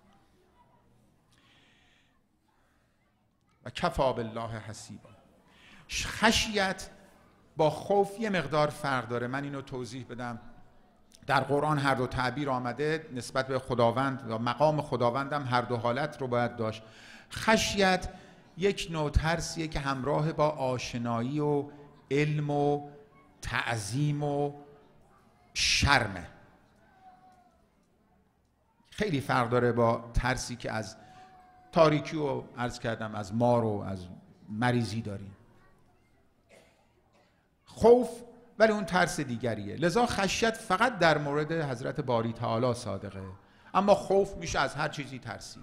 و کفا بالله حسیبا. خشیت با خوف یه مقدار فرق داره. من اینو توضیح بدم. در قرآن هر دو تعبیر آمده نسبت به خداوند و مقام خداوندم هر دو حالت رو باید داشت. خشیت یک نوع ترسیه که همراه با آشنایی و علم و تعظیم و شرمه. خیلی فرق داره با ترسی که از تاریکی و عرض کردم از مار و از مریضی داریم. خوف ولی اون ترس دیگریه. لذا خشیت فقط در مورد حضرت باری تعالی صادقه، اما خوف میشه از هر چیزی ترسی.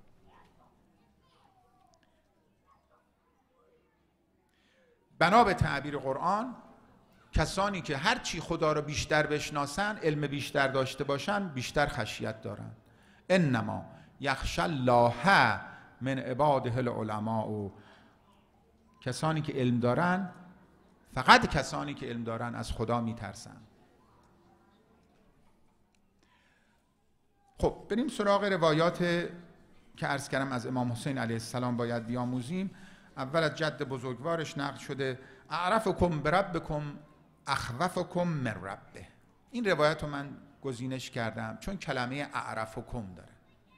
بنا به تعبیر قرآن، کسانی که هر چی خدا رو بیشتر بشناسن، علم بیشتر داشته باشن، بیشتر خشیت دارن. انما یخشی الله من عباده العلماء، و کسانی که علم دارن، فقط کسانی که علم دارن از خدا میترسن. خب بریم سراغ روایات که عرض کردم از امام حسین علیه السلام باید بیاموزیم. اول از جد بزرگوارش نقل شده اعرفکم بربکم اخوفکم من ربه. این روایت رو من گزینش کردم چون کلمه اعرفکم داره.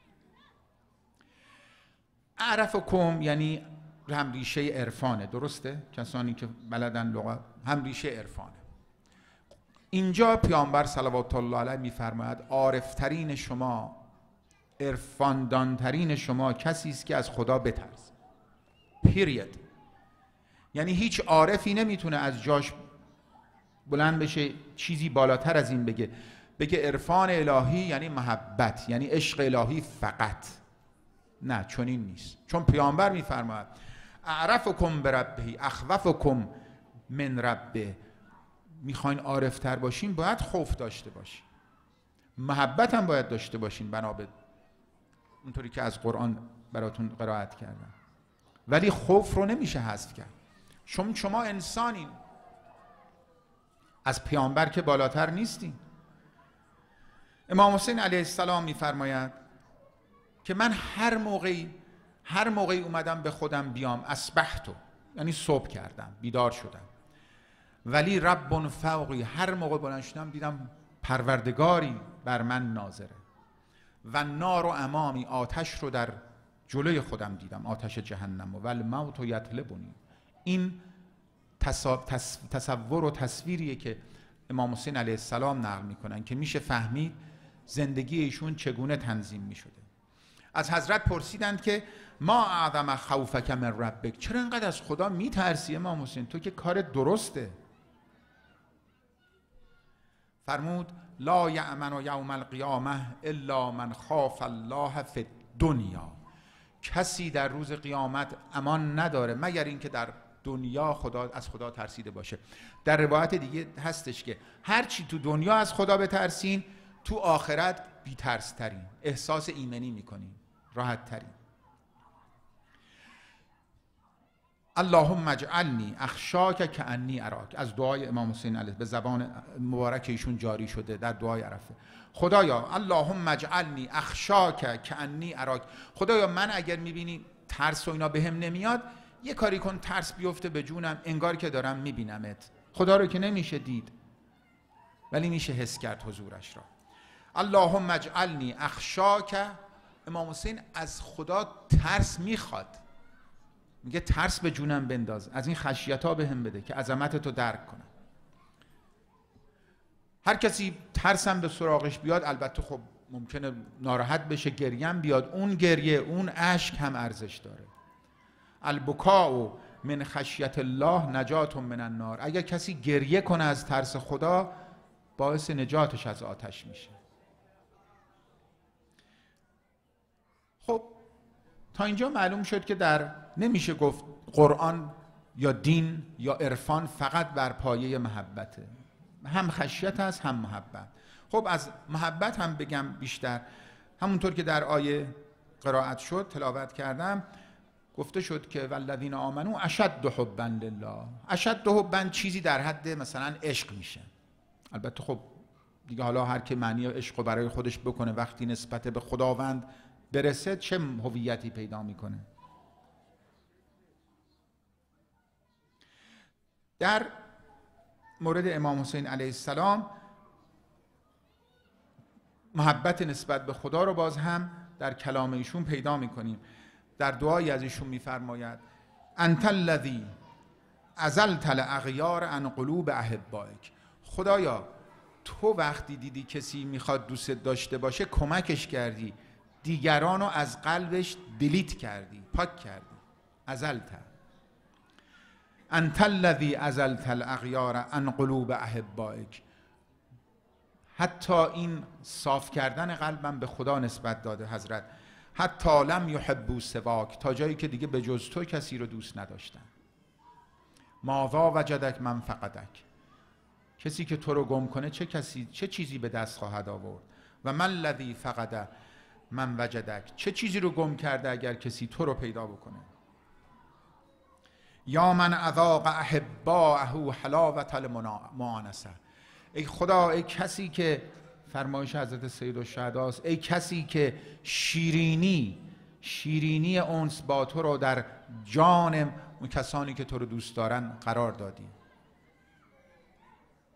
اعرفکم یعنی هم ریشه عرفانه، درسته؟ کسانی که بلدن لغت هم ریشه عرفانه. اینجا پیامبر صلوات الله علیه میفرماید عارفترین شما، عرفاندانترین شما کسی است که از خدا بترسه. پیریود. یعنی هیچ عارفی نمیتونه از جاش بلند بشه چیزی بالاتر از این بگه. بگه عرفان الهی یعنی محبت، یعنی عشق الهی فقط. نه، چون این نیست. چون پیامبر میفرماید اعرفکم بربه اخوفکم من ربه. میخواین عارفتر باشین باید خوف داشته باشین، محبت هم باید داشته باشین بنابر اونطوری که از قرآن براتون قرائت کردم. ولی خوف رو نمیشه حذف کرد. چون شما انسانین، از پیامبر که بالاتر نیستین. امام حسین علیه السلام میفرماید که من هر موقعی هر موقعی اومدم به خودم بیام اصبحتو، یعنی صبح کردم، بیدار شدم، ولی رب فوقی، هر موقع بلند شدم دیدم پروردگاری بر من ناظره. و نار و امامی، آتش رو در جلوی خودم دیدم، آتش جهنم. و الموت یطلبنی. این تصور و تصویریه که امام حسین علیه السلام نقل میکنن که میشه فهمید زندگی ایشون چگونه تنظیم میشده. از حضرت پرسیدند که ما اعظم خوفک من ربک، چرا انقدر از خدا میترسی امام حسین؟ تو که کار درسته. فرمود لا یأمن یوم القیامه الا من خاف الله فی الدنیا. کسی در روز قیامت امان نداره مگر اینکه در دنیا خدا از خدا ترسیده باشه. در روایت دیگه هستش که هر چی تو دنیا از خدا بترسین، تو آخرت بی ترس ترین، احساس ایمنی میکنین، راحت ترین. اللهم اجعلنی اخشاک کانی اراک، از دعای امام حسین علیه به زبان مبارک ایشون جاری شده در دعای عرفه. خدایا اللهم اجعلنی اخشاک کانی اراک، خدایا من اگر میبینی ترس و اینا بهم نمیاد، یه کاری کن ترس بیفته به جونم، انگار که دارم میبینمت. خدا رو که نمیشه دید ولی میشه حس کرد حضورش را. اللهم اجعلنی اخشاک، امام حسین از خدا ترس میخواد، میگه ترس به جونم بنداز، از این خشیتا بهم بده که عظمت تو درک کنم. هر کسی ترسم به سراغش بیاد، البته خب ممکنه ناراحت بشه، گریم بیاد، اون گریه اون اشک هم ارزش داره. البکاء من خشیت الله نجات من النار. اگر کسی گریه کنه از ترس خدا، باعث نجاتش از آتش میشه. خب تا اینجا معلوم شد که در نمیشه گفت قرآن یا دین یا عرفان فقط بر پایه محبته، هم خشیت هست هم محبت. خب از محبت هم بگم بیشتر، همونطور که در آیه قرائت شد، تلاوت کردم، گفته شد که والذین آمنوا اشد حبا لله. اشد حبا چیزی در حد مثلا عشق میشه. البته خب دیگه حالا هر که معنی عشق رو برای خودش بکنه، وقتی نسبت به خداوند برسه چه هویتی پیدا میکنه. در مورد امام حسین علیه السلام محبت نسبت به خدا رو باز هم در کلام ایشون پیدا میکنیم. در دعایی از ایشون میفرماید انت الذی ازلت الاغیار عن قلوب احبائک. خدایا تو وقتی دیدی کسی میخواد دوست داشته باشه کمکش کردی، دیگرانو از قلبش دلیت کردی، پاک کردی. ازلت انت الذی ازلت الاغیار عن قلوب احبائک. حتی این صاف کردن قلبم به خدا نسبت داده حضرت. حتی لم یحبوا سواک، تا جایی که دیگه به جز تو کسی رو دوست نداشتن. ماذا وجدک من فقدک، کسی که تو رو گم کنه چه کسی چه چیزی به دست خواهد آورد. و من الذی فقد من وجدک، چه چیزی رو گم کرده اگر کسی تو رو پیدا بکنه. یا من اذاق احباءه حلاوت المؤانسه. ای خدا، ای کسی که فرمایش حضرت سیدالشهدا است، ای کسی که شیرینی شیرینی انس با تو رو در جان اون کسانی که تو رو دوست دارن قرار دادی.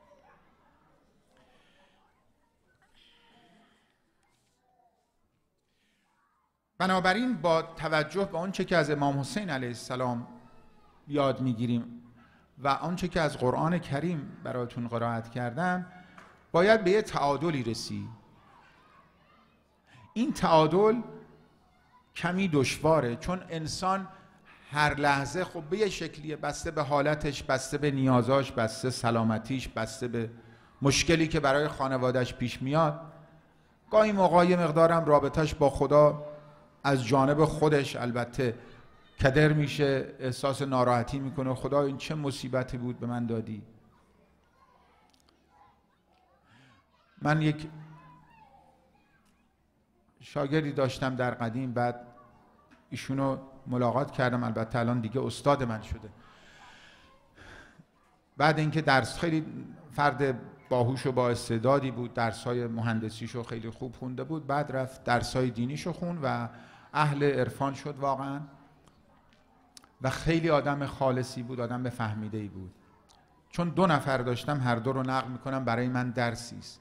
بنابراین با توجه به آنچه که از امام حسین علیه السلام یاد میگیریم و آنچه که از قرآن کریم براتون قرائت کردم، باید به یه تعادلی رسید. این تعادل کمی دشواره، چون انسان هر لحظه خب به یه شکلیه، بسته به حالتش، بسته به نیازاش، بسته سلامتیش، بسته به مشکلی که برای خانوادهش پیش میاد. گاهی موقع یه مقدارم رابطش با خدا از جانب خودش البته کدر میشه، احساس ناراحتی میکنه، خدا این چه مصیبتی بود به من دادی. من یک شاگردی داشتم در قدیم، بعد ایشونو ملاقات کردم، البته الان دیگه استاد من شده. بعد اینکه درس، خیلی فرد باهوش و با استعدادی بود، درسای مهندسیشو خیلی خوب خونده بود، بعد رفت درسای دینیشو خون و اهل عرفان شد واقعا و خیلی آدم خالصی بود، آدم فهمیده‌ای بود. چون دو نفر داشتم، هر دو رو نقل میکنم، برای من درسی است.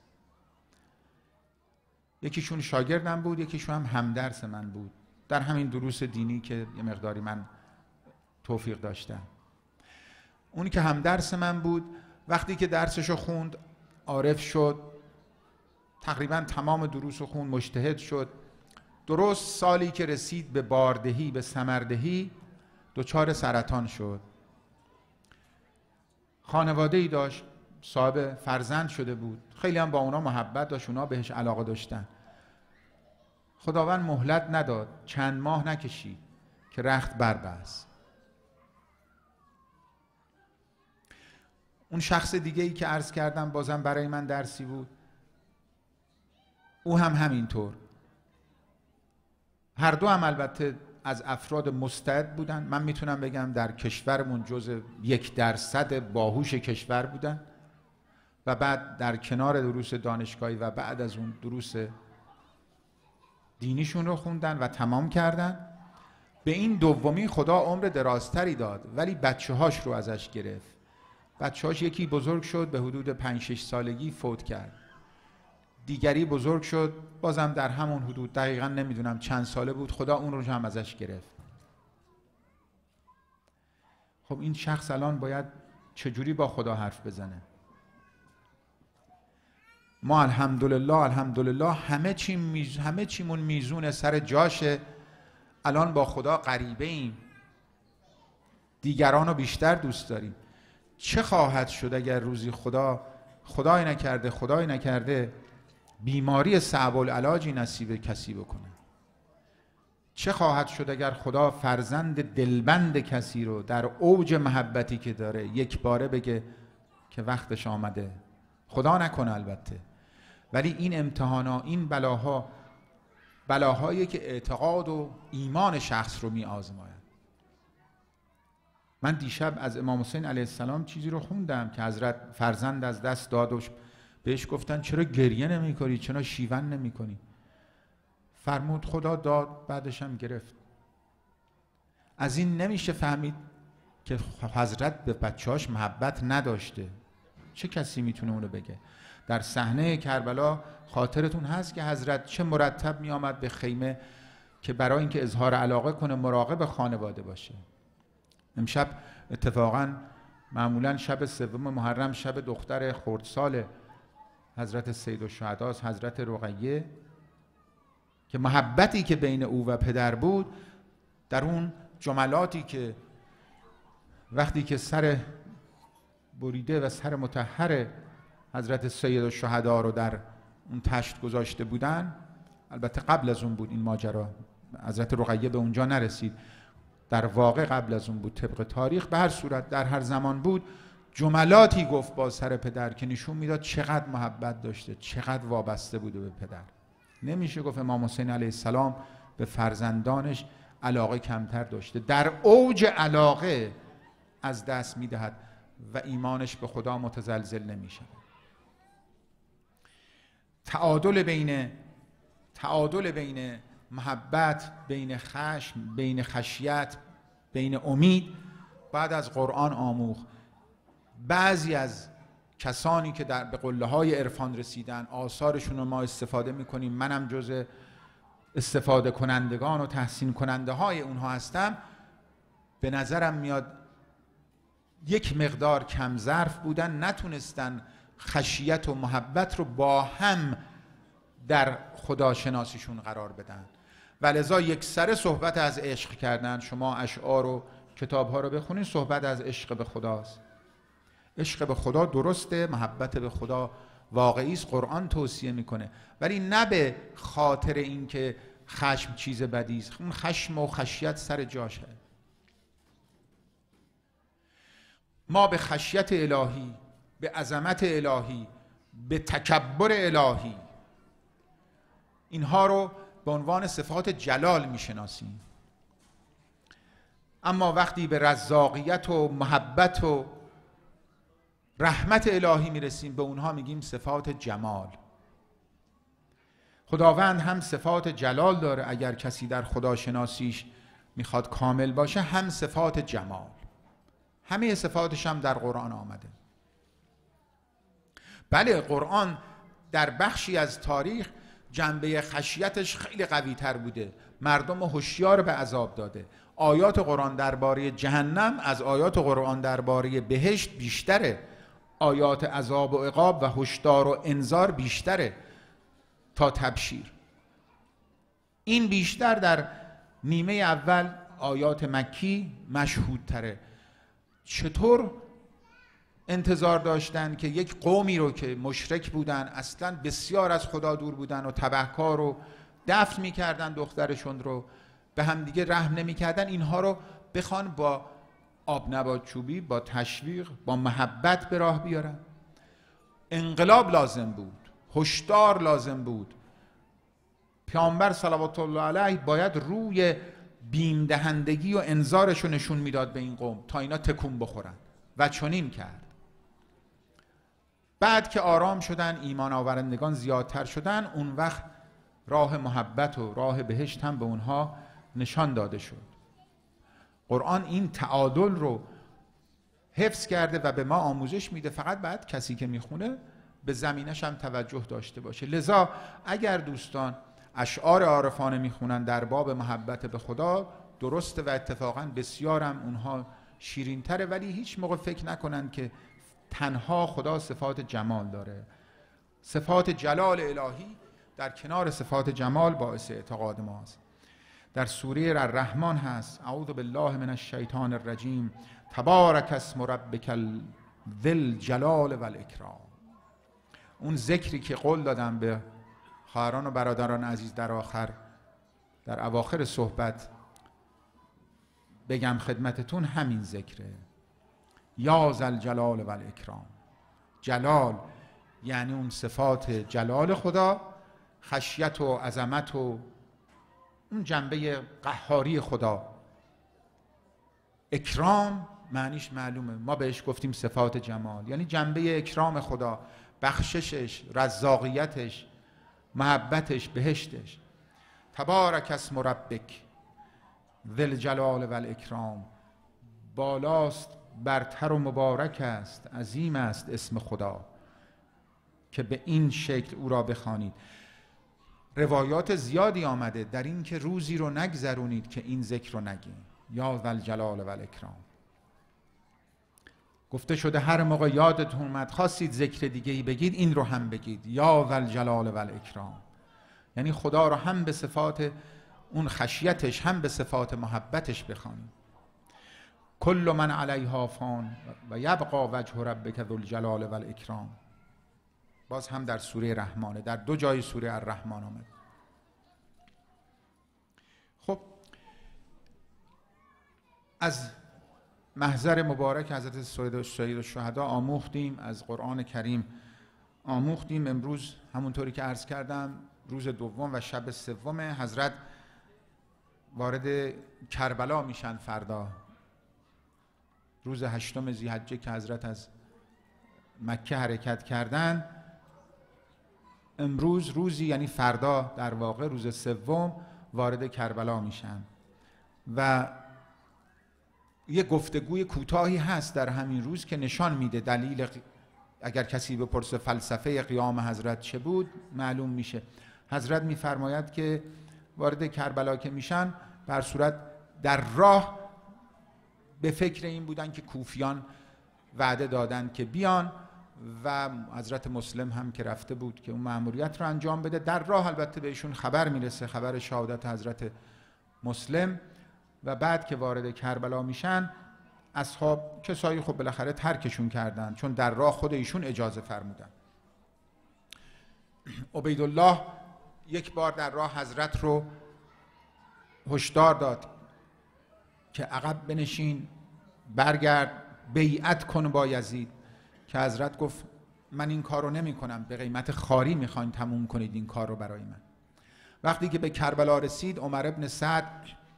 یکیشون شاگردم بود، یکیشون هم همدرس من بود در همین دروس دینی که یه مقداری من توفیق داشتم. اونی که همدرس من بود وقتی که درسشو خوند عارف شد، تقریبا تمام دروسو خوند، مجتهد شد. درست سالی که رسید به باردهی، به ثمردهی، دچار سرطان شد. خانواده‌ای داشت، صاحب فرزند شده بود، خیلی هم با اونا محبت داشت، اونا بهش علاقه داشتن. خداوند مهلت نداد، چند ماه نکشید که رخت بربست. اون شخص دیگه ای که عرض کردم بازم برای من درسی بود، او هم همینطور. هر دو هم البته از افراد مستعد بودن. من میتونم بگم در کشورمون جز یک درصد باهوش کشور بودن و بعد در کنار دروس دانشگاهی و بعد از اون دروس دینیشون رو خوندن و تمام کردن. به این دومی خدا عمر درازتری داد، ولی بچه هاش رو ازش گرفت. بچه هاش یکی بزرگ شد، به حدود پنج شش سالگی فوت کرد. دیگری بزرگ شد، بازم در همون حدود، دقیقا نمیدونم چند ساله بود، خدا اون رو هم ازش گرفت. خب این شخص الان باید چجوری با خدا حرف بزنه؟ ما الحمدلله الحمدلله همه چی میز... همه چیمون میزون سر جاشه. الان با خدا غریبه ایم، دیگران رو بیشتر دوست داریم. چه خواهد شد اگر روزی خدا خدای نکرده خدای نکرده بیماری صعب العلاجی نصیب کسی بکنه؟ چه خواهد شد اگر خدا فرزند دلبند کسی رو در اوج محبتی که داره یک باره بگه که وقتش آمده؟ خدا نکنه البته، ولی این امتحانا، این بلاها، بلاهایی که اعتقاد و ایمان شخص رو می آزماید. من دیشب از امام حسین علیه السلام چیزی رو خوندم که حضرت فرزند از دست داد و بهش گفتن چرا گریه نمی کنی، چرا شیون نمی کنی؟ فرمود خدا داد، بعدش هم گرفت. از این نمیشه فهمید که حضرت به بچه‌هاش محبت نداشته. چه کسی میتونه اونو بگه؟ در صحنه کربلا خاطرتون هست که حضرت چه مرتب می آمد به خیمه که برای اینکه اظهار علاقه کنه مراقب خانواده باشه. امشب اتفاقا معمولا شب سوم محرم شب دختر خردسال حضرت سیدالشهدا حضرت رقیه که محبتی که بین او و پدر بود، در اون جملاتی که وقتی که سر بریده و سر مطهر حضرت سیدالشهدا رو در اون تشت گذاشته بودن، البته قبل از اون بود این ماجرا، حضرت رقیه به اونجا نرسید، در واقع قبل از اون بود طبق تاریخ. به هر صورت در هر زمان بود، جملاتی گفت با سر پدر که نشون میداد چقدر محبت داشته، چقدر وابسته بوده به پدر. نمیشه گفت امام حسین علیه السلام به فرزندانش علاقه کمتر داشته. در اوج علاقه از دست میدهد و ایمانش به خدا متزلزل نمیشه. تعادل بین تعادل بین محبت، بین خشم، بین خشیت، بین امید بعد از قرآن آموخت. بعضی از کسانی که در به قله های عرفان رسیدن، آثارشون رو ما استفاده میکنیم، منم جز استفاده کنندگان و تحسین کننده های اونها هستم، به نظرم میاد یک مقدار کم ظرف بودن، نتونستن خشیت و محبت رو با هم در خداشناسیشون قرار بدن و لذا یک سر صحبت از عشق کردن. شما اشعار و کتاب ها رو بخونین، صحبت از عشق به خداست. عشق به خدا درسته، محبت به خدا واقعی است، قرآن توصیه میکنه، ولی نه به خاطر اینکه خشم چیز بدی است. اون خشم و خشیت سر جاشه. ما به خشیت الهی، به عظمت الهی، به تکبر الهی، اینها رو به عنوان صفات جلال میشناسیم. اما وقتی به رزاقیت و محبت و رحمت الهی میرسیم، به اونها میگیم صفات جمال. خداوند هم صفات جلال داره، اگر کسی در خداشناسیش میخواد کامل باشه، هم صفات جمال. همه صفاتش هم در قرآن آمده. بله، قرآن در بخشی از تاریخ جنبه خشیتش خیلی قوی تر بوده، مردم هوشیار به عذاب داده. آیات قرآن درباره جهنم از آیات قرآن درباره بهشت بیشتره، آیات عذاب و عقاب و هشدار و انذار بیشتره تا تبشیر. این بیشتر در نیمه اول آیات مکی مشهودتره. چطور انتظار داشتن که یک قومی رو که مشرک بودن، اصلا بسیار از خدا دور بودن و تبهکار رو دفن میکردن، دخترشون رو به هم دیگه رحم نمیکردن، اینها رو بخوان با آب نبات چوبی، با تشویق، با محبت به راه بیارن؟ انقلاب لازم بود، هشدار لازم بود. پیامبر صلوات الله علیه باید روی بیم دهندگی و انذارش رو نشون میداد به این قوم تا اینا تکون بخورن و چنین کرد. بعد که آرام شدن، ایمان آورندگان زیادتر شدن، اون وقت راه محبت و راه بهشت هم به اونها نشان داده شد. قرآن این تعادل رو حفظ کرده و به ما آموزش میده. فقط بعد کسی که میخونه به زمینش هم توجه داشته باشه. لذا اگر دوستان اشعار عارفانه میخونن در باب محبت به خدا، درسته و اتفاقا بسیارم اونها شیرین تره، ولی هیچ موقع فکر نکنن که تنها خدا صفات جمال داره. صفات جلال الهی در کنار صفات جمال باعث اعتقاد ماست. در سوره الرحمن هست: اعوذ بالله من الشیطان الرجیم، تبارک اسم ربک ذی الجلال والاکرام. اون ذکری که قول دادم به خواهران و برادران عزیز در آخر، در اواخر صحبت بگم خدمتتون، همین ذکره. یا ذا الجلال والاکرام. جلال یعنی اون صفات جلال خدا، خشیت و عظمت و اون جنبه قهاری خدا. اکرام معنیش معلومه، ما بهش گفتیم صفات جمال، یعنی جنبه اکرام خدا، بخششش، رزاقیتش، محبتش، بهشتش. تبارک اسم ربک ذی الجلال والاکرام. بالاست، برتر و مبارک است، عظیم است اسم خدا که به این شکل او را بخوانید. روایات زیادی آمده در این که روزی رو نگذرونید که این ذکر رو نگید. یا ذا الجلال والاکرام. گفته شده هر موقع یادتون اومد خواستید ذکر دیگه ای بگید، این رو هم بگید، یا ذا الجلال والاکرام. یعنی خدا رو هم به صفات اون خشیتش، هم به صفات محبتش بخوانید. کل من علیها فان و یبقى وجه ربک ذو الجلال والاکرام. باز هم در سوره رحمانه، در دو جای سوره الرحمن آمد. خب از محضر مبارک حضرت سید الشهدا آموختیم، از قرآن کریم آموختیم. امروز همونطوری که عرض کردم روز دوم و شب سوم حضرت وارد کربلا میشن. فردا روز هشتم ذی‌حجه که حضرت از مکه حرکت کردن، امروز روزی، یعنی فردا در واقع روز سوم وارد کربلا میشن و یه گفتگوی کوتاهی هست در همین روز که نشان میده دلیل. اگر کسی بپرسه فلسفه قیام حضرت چه بود، معلوم میشه. حضرت میفرماید که وارد کربلا که میشن بر صورت در راه به فکر این بودن که کوفیان وعده دادن که بیان و حضرت مسلم هم که رفته بود که اون مأموریت رو انجام بده. در راه البته بهشون خبر میرسه، خبر شهادت حضرت مسلم، و بعد که وارد کربلا میشن اصحاب کسایی خب بالاخره ترکشون کردن چون در راه خود ایشون اجازه فرمودن. عبیدالله یک بار در راه حضرت رو هشدار داد که عقب بنشین، برگرد، بیعت کن با یزید، که حضرت گفت من این کار رو نمی کنم، به قیمت خاری میخواین تموم کنید این کار رو برای من. وقتی که به کربلا رسید عمر ابن سعد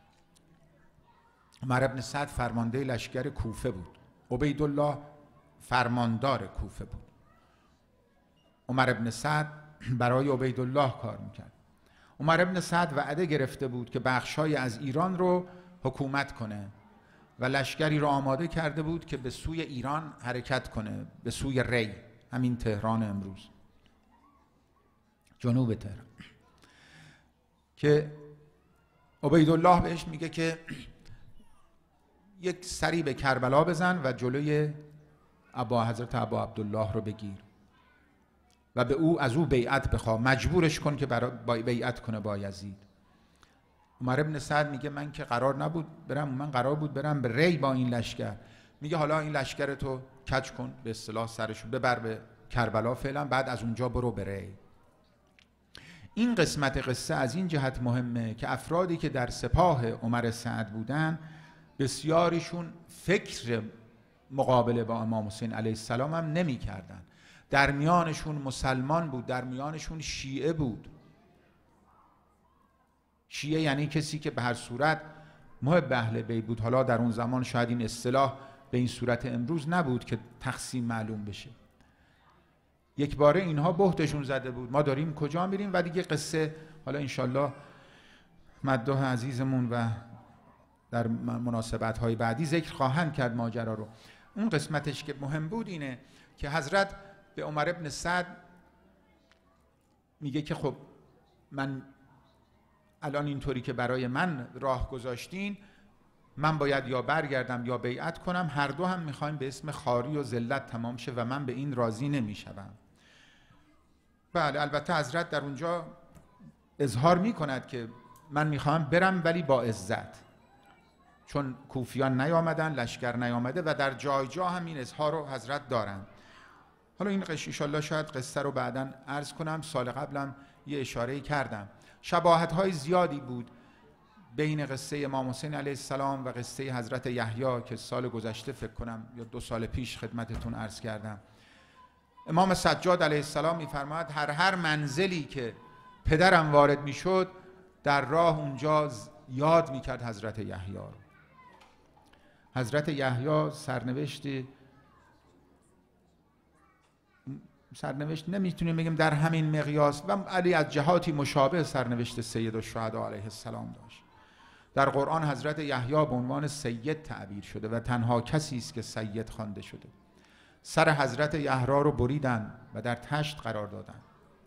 عمر ابن سعد فرمانده لشکر کوفه بود، عبیدالله فرماندار کوفه بود. عمر ابن سعد برای عبیدالله کار میکرد. عمر ابن سعد وعده گرفته بود که بخشای از ایران رو حکومت کنه و لشکری رو آماده کرده بود که به سوی ایران حرکت کنه، به سوی ری، همین تهران امروز، جنوب تهران، که عبیدالله بهش میگه که یک سری به کربلا بزن و جلوی ابا حضرت ابا عبدالله رو بگیر و به او از او بیعت بخواه، مجبورش کن که برای بیعت کنه با یزید. عمر ابن سعد میگه من که قرار نبود برم، من قرار بود برم به ری با این لشکر. میگه حالا این لشکر تو کج کن، به اصطلاح سرشو ببر به کربلا فعلا، بعد از اونجا برو به ری. این قسمت قصه از این جهت مهمه که افرادی که در سپاه عمر سعد بودن بسیاریشون فکر مقابله با امام حسین علیه السلام هم نمی کردن. در میانشون مسلمان بود، در میانشون شیعه بود. شیعه یعنی کسی که به هر صورت محب اهل بیت بود. حالا در اون زمان شاید این اصطلاح به این صورت امروز نبود که تقسیم معلوم بشه. یک باره اینها بهتشون زده بود ما داریم کجا میریم، و دیگه قصه حالا انشالله مداح عزیزمون و در مناسبت های بعدی ذکر خواهند کرد ماجرا رو. اون قسمتش که مهم بود اینه که حضرت به عمر ابن سعد میگه که خب من الان اینطوری که برای من راه گذاشتین، من باید یا برگردم یا بیعت کنم، هر دو هم میخوایم به اسم خاری و ذلت تمام شه و من به این راضی نمیشم. بله البته حضرت در اونجا اظهار میکند که من میخوام برم ولی با عزت، چون کوفیان نیامدن، لشکر نیامده، و در جای جا هم این اظهار رو حضرت دارن. حالا این قصه انشالله شاید قصه رو بعداً عرض کنم، سال قبلم یه اشاره کردم. شباهت‌های زیادی بود بین قصه امام حسین علیه السلام و قصه حضرت یحیی که سال گذشته فکر کنم یا دو سال پیش خدمتتون عرض کردم. امام سجاد علیه السلام می‌فرماید هر هر منزلی که پدرم وارد می‌شد در راه اونجا یاد می‌کرد حضرت یحیی رو. حضرت یحیی سرنوشت سرنوشت نمیتونیم بگیم در همین مقیاس، و علی از جهاتی مشابه سرنوشت سید الشهدا علیه السلام داشت. در قرآن حضرت یحیی به عنوان سید تعبیر شده و تنها کسی است که سید خوانده شده. سر حضرت یحیی رو بریدن و در تشت قرار دادن.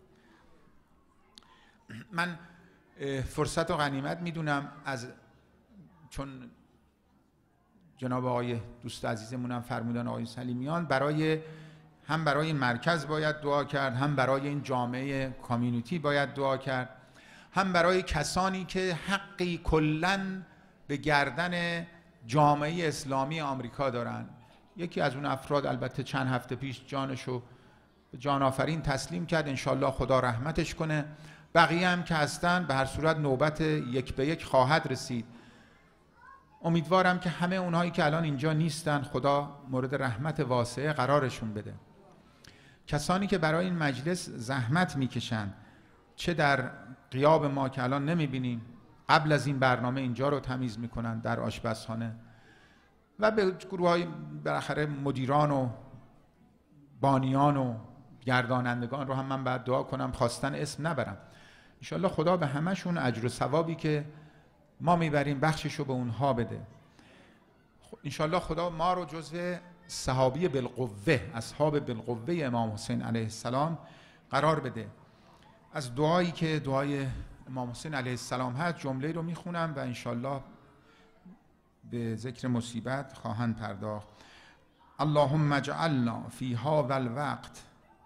من فرصت و غنیمت میدونم از چون جناب آقای دوست عزیزمونم فرمودن آقای سلیمیان، برای هم برای این مرکز باید دعا کرد، هم برای این جامعه کامیونیتی باید دعا کرد، هم برای کسانی که حقی کلاً به گردن جامعه اسلامی آمریکا دارن. یکی از اون افراد البته چند هفته پیش جانشو به جان آفرین تسلیم کرد، انشالله خدا رحمتش کنه. بقیه هم که هستن به هر صورت نوبت یک به یک خواهد رسید. امیدوارم که همه اونهایی که الان اینجا نیستن خدا مورد رحمت واسعه قرارشون بده. کسانی که برای این مجلس زحمت میکشن، چه در غیاب ما که الان نمیبینیم، قبل از این برنامه اینجا رو تمیز میکنن در آشپزخانه، و به گروه های بالاخره مدیران و بانیان و گردانندگان رو هم من باید دعا کنم، خواستن اسم نبرم. انشالله خدا به همشون اجر و ثوابی که ما میبریم بخششو به اونها بده. انشالله خدا ما رو جزو صحابی بالقوه، اصحاب بالقوه امام حسین علیه السلام قرار بده. از دعایی که دعای امام حسین علیه السلام هست جمله رو میخونم و انشالله به ذکر مصیبت خواهند پرداخت. اللهم اجعلنا فی هذا الوقت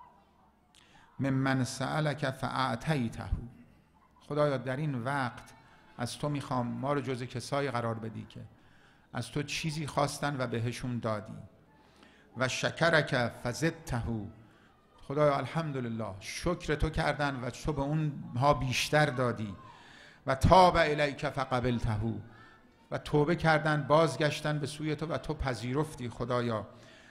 ممن سألک فاعطیته. خدایا در این وقت از تو میخوام ما رو جز کسایی قرار بدی که از تو چیزی خواستن و بهشون دادی. و شکرک فزدته. خدایا الحمدلله شکر تو کردن و تو به اونها بیشتر دادی. و تاب الیک فقبلته. و توبه کردن بازگشتن به سوی تو و تو پذیرفتی خدایا.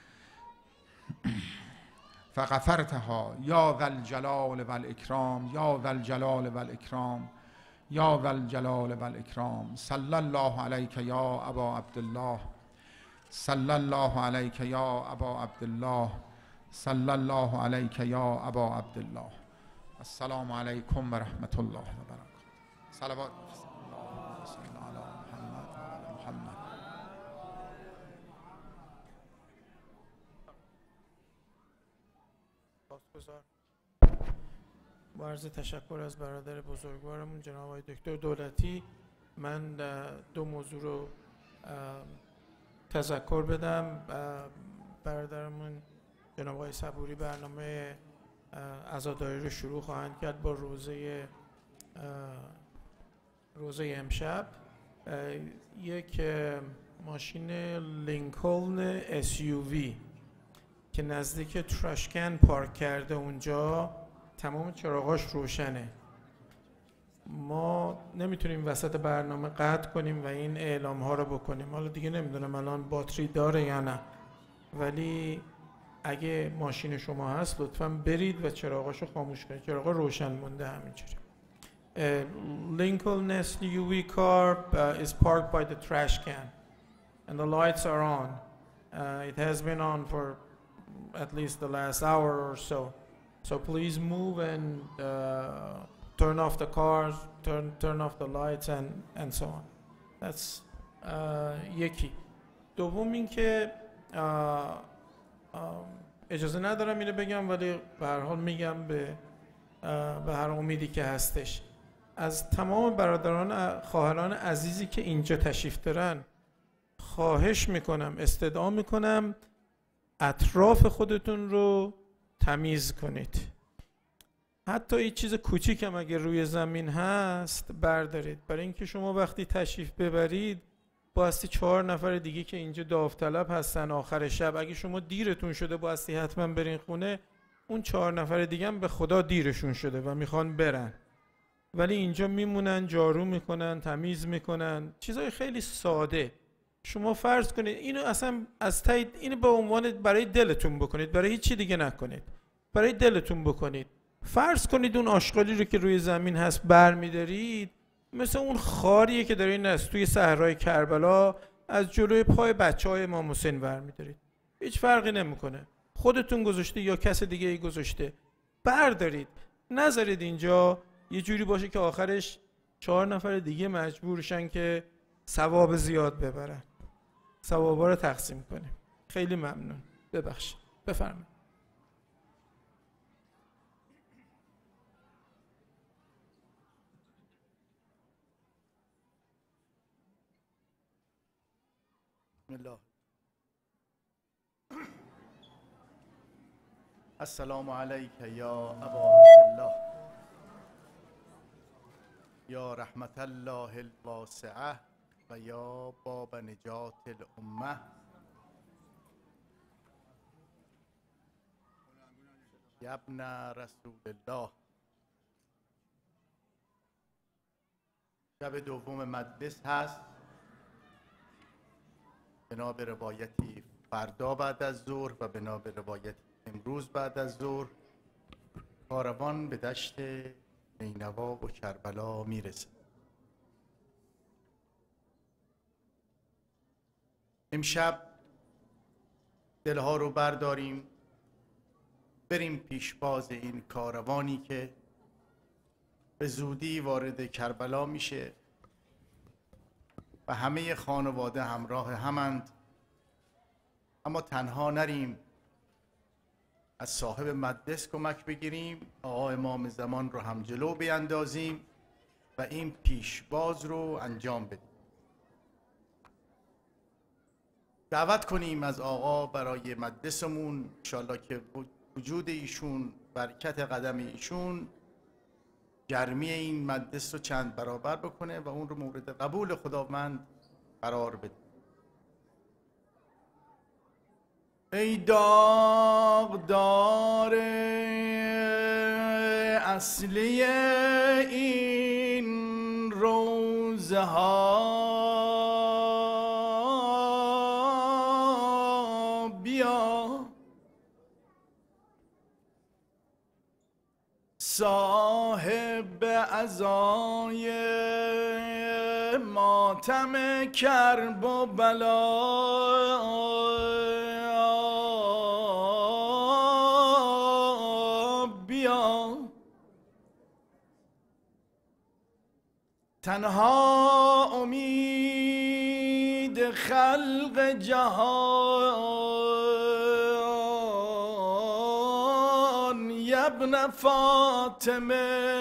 فغفرتها یا ذا الجلال والاکرام یا ذا الجلال والاکرام یا ذا الجلال والاکرام. صلی الله علیک یا ابا عبدالله. صلی الله علیک یا ابا عبدالله. صلی الله علیک یا ابا عبدالله. السلام علیکم و رحمت الله و برکاته. صلوات با عرض تشکر از برادر بزرگوارمون جناب آقای دکتر دولتی، من دو موضوع رو تذکر بدم. برادرمون جناب آقای صبوری برنامه عزاداری رو شروع خواهند کرد با روزه روزه امشب. یک ماشین لینکلن اس یو وی که نزدیک تراشکن پارک کرده اونجا، تمام چراغاش روشنه. ما نمیتونیم وسط برنامه قطع کنیم و این اعلام ها رو بکنیم. حالا دیگه نمیدونم الان باتری داره یا نه، ولی اگه ماشین شما هست لطفاً برید و چراغاشو خاموش کنید. چراغا روشن مونده همینجوری. Lincoln S U V car uh, is parked by the trash can and the lights are on. Uh, it has been on for at least the last hour or so. So please move and uh, turn off the cars, turn turn off the lights and and so on. That's uh, یکی. دوم این که اجازه ندارم اینو بگم ولی به هر حال میگم به به هر امیدی که هستش. از تمام برادران خواهران عزیزی که اینجا تشریف دارن خواهش میکنم، استدعا میکنم اطراف خودتون رو تمیز کنید. حتی این چیز کوچیک هم اگر روی زمین هست بردارید، برای اینکه شما وقتی تشریف ببرید بایستی چهار نفر دیگه که اینجا داوطلب هستن آخر شب، اگه شما دیرتون شده بایستی حتما برین خونه، اون چهار نفر دیگه هم به خدا دیرشون شده و میخوان برن، ولی اینجا میمونن، جارو میکنن، تمیز میکنن، چیزای خیلی ساده. شما فرض کنید اینو اصلا از تایید اینو به عنوان برای دلتون بکنید، برای هیچ چی دیگه نکنید، برای دلتون بکنید. فرض کنید اون آشغالی رو که روی زمین هست برمی‌دارید، مثل اون خاریه که دارین از توی صحرای کربلا از جلوی پای بچه‌های امام حسین برمی‌دارید. هیچ فرقی نمیکنه، خودتون گذاشته یا کس دیگه ای گذاشته، بردارید، نذارید اینجا یه جوری باشه که آخرش چهار نفر دیگه مجبورشن که ثواب زیاد ببرن. ثوابا رو تقسیم کنیم. خیلی ممنون. ببخشید. بفرمایید. بسم الله. السلام علیک یا ابا عبدالله یا رحمت الله الواسعه و یا باب نجات الامه. یا ابن رسول الله. شب دوم مجلس هست. بنا به روایتی فردا بعد از ظهر و بنا به روایتی امروز بعد از ظهر کاروان به دشت نینوا و کربلا میرسه. امشب دلها رو برداریم بریم پیشباز این کاروانی که به زودی وارد کربلا میشه و همه خانواده همراه همند، اما تنها نریم، از صاحب مجلس کمک بگیریم، آقا امام زمان رو هم جلو بیندازیم و این پیشواز رو انجام بدیم. دعوت کنیم از آقا برای مجلسمون، انشاءالله که وجود ایشون، برکت قدم ایشون گرمی این مجلس رو چند برابر بکنه و اون رو مورد قبول خداوند قرار بده. ای داغدار اصلی این روزه ها، بیا صاحب عزای ماتم کرب و بلا، بیا تنها امید خلق جهان، ابن فاطمه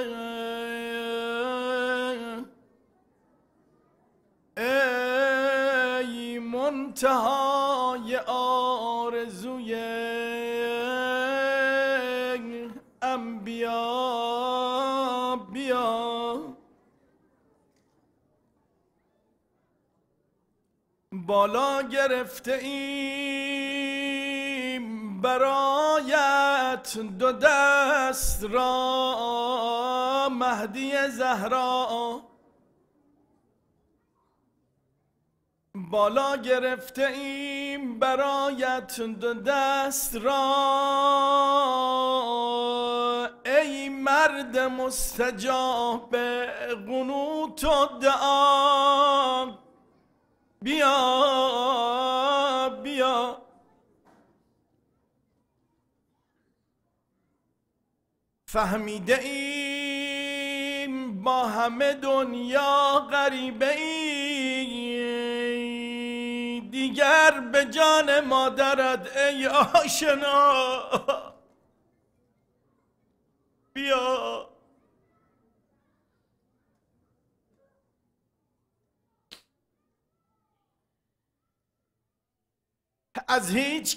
ای منتهای آرزوی انبیا، بیا بالا گرفته ایم برایت دو دست را، مهدی زهرا بالا گرفته ایم برایت دو دست را، ای مرد مستجاب قنوت و دعا، بیا بیا فهمیده ایم با همه دنیا غریبه ای، دیگر به جان مادرت ای آشنا، بیا از هیچ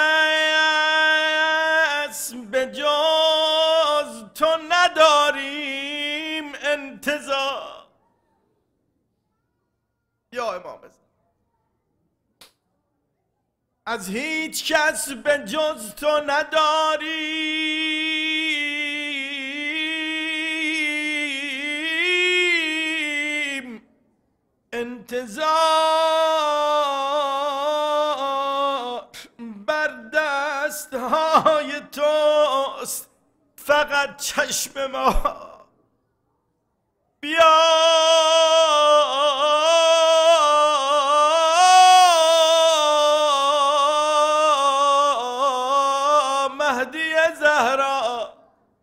کس به جز تو نداریم انتظار، یا امام زمان از هیچ کس به جز تو نداریم انتظار، بر دستهای توست فقط چشم ما، بیا مهدی زهرا.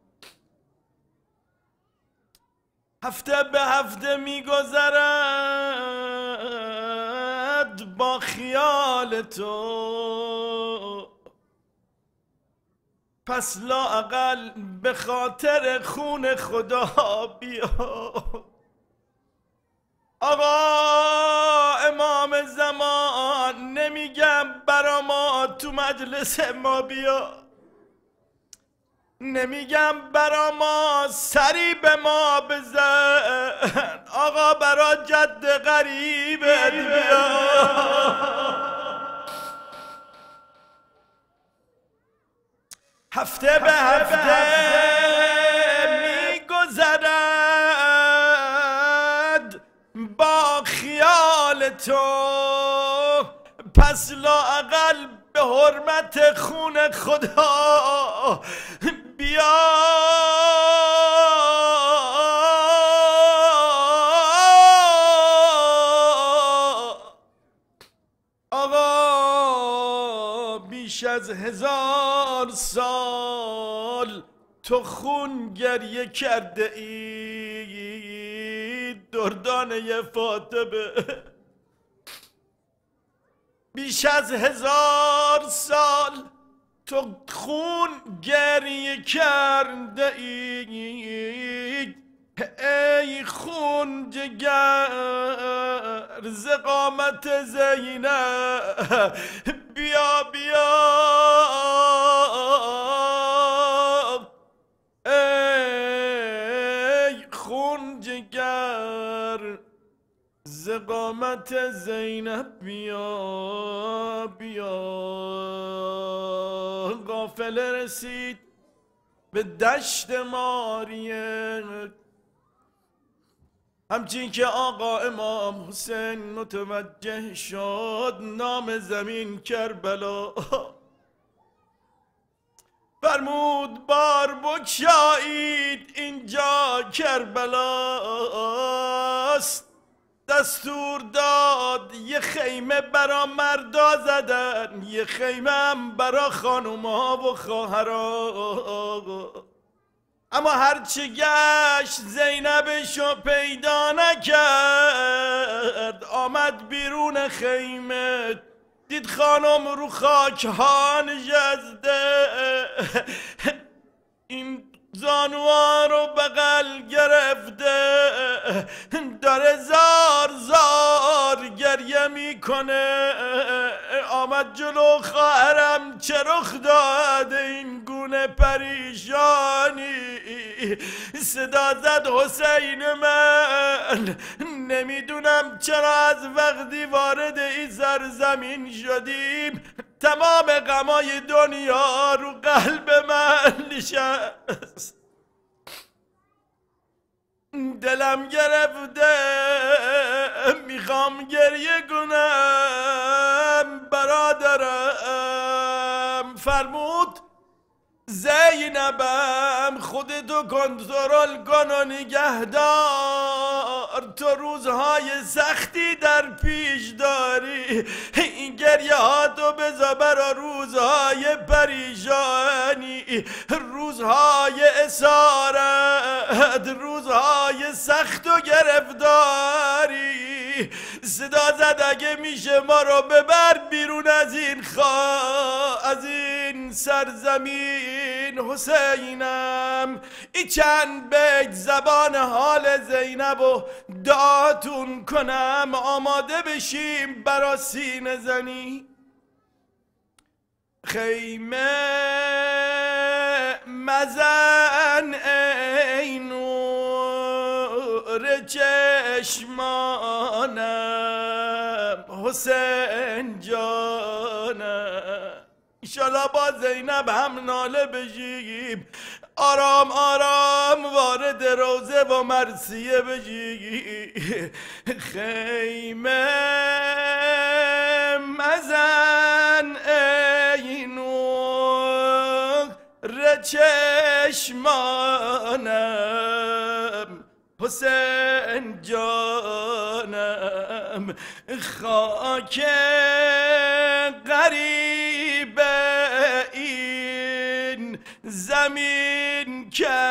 هفته به هفته میگذرد با خیال تو، پس لااقل به خاطر خون خدا بیا. آقا امام زمان نمیگم برا ما تو مجلس ما بیا، نمیگم برا ما سری به ما بزن، آقا برا جد غریبت بیا. هفته به هفته میگذرد با خیال تو، پس لااقل به حرمت خون خدا بیا. آقا بیش از هزار سال تو خون گریه کرده ای دردانه فاطمه، بیش از هزار سال تو خون گریه کرده ای ای خون جگر ز قامت زینب بیا بیا ای خون جگر ز قامت زینب بیا بیا قافله رسید به دشت ماریه همچین که آقا امام حسین متوجه شد نام زمین کربلا فرمود بار بگشایید اینجا کربلاست دستور داد یه خیمه برا مردا زدن یه خیمه هم برا خانوما و خواهرا اما هرچی گشت زینبشو پیدا نکرد آمد بیرون خیمه دید خانم رو خاک ها نشسته این زانوها رو بغل گرفته داره زار زار گریه میکنه آمد جلو خواهرم چه رخ داده این گونه پریشانی صدا زد حسین من نمیدونم چرا از وقتی وارد این سرزمین شدیم تمام غمای دنیا رو قلب من نشست دلم گرفته میخوام گریه کنم برادرم فرمود زینبم خودتو کنترل کن و نگهدار تو روزهای سختی در پیش داری این گریه ها تو بذار برا روزهای پریشانی روزهای اسارت روزهای سخت و گرفتاری صدا زد اگه میشه ما رو ببر بیرون از این خوا از این سرزمین حسینم ای چند بیت زبان حال زینب و دعاتون کنم آماده بشیم برا سینه زنی خیمه مزن ای نور چشمانم حسین جانم ایشالا با زینب هم ناله بشیم آرام آرام وارد روزه و مرسیه بشیم خیمه مزن ای نور چشمانم حسین جانم خاک غریب این زمین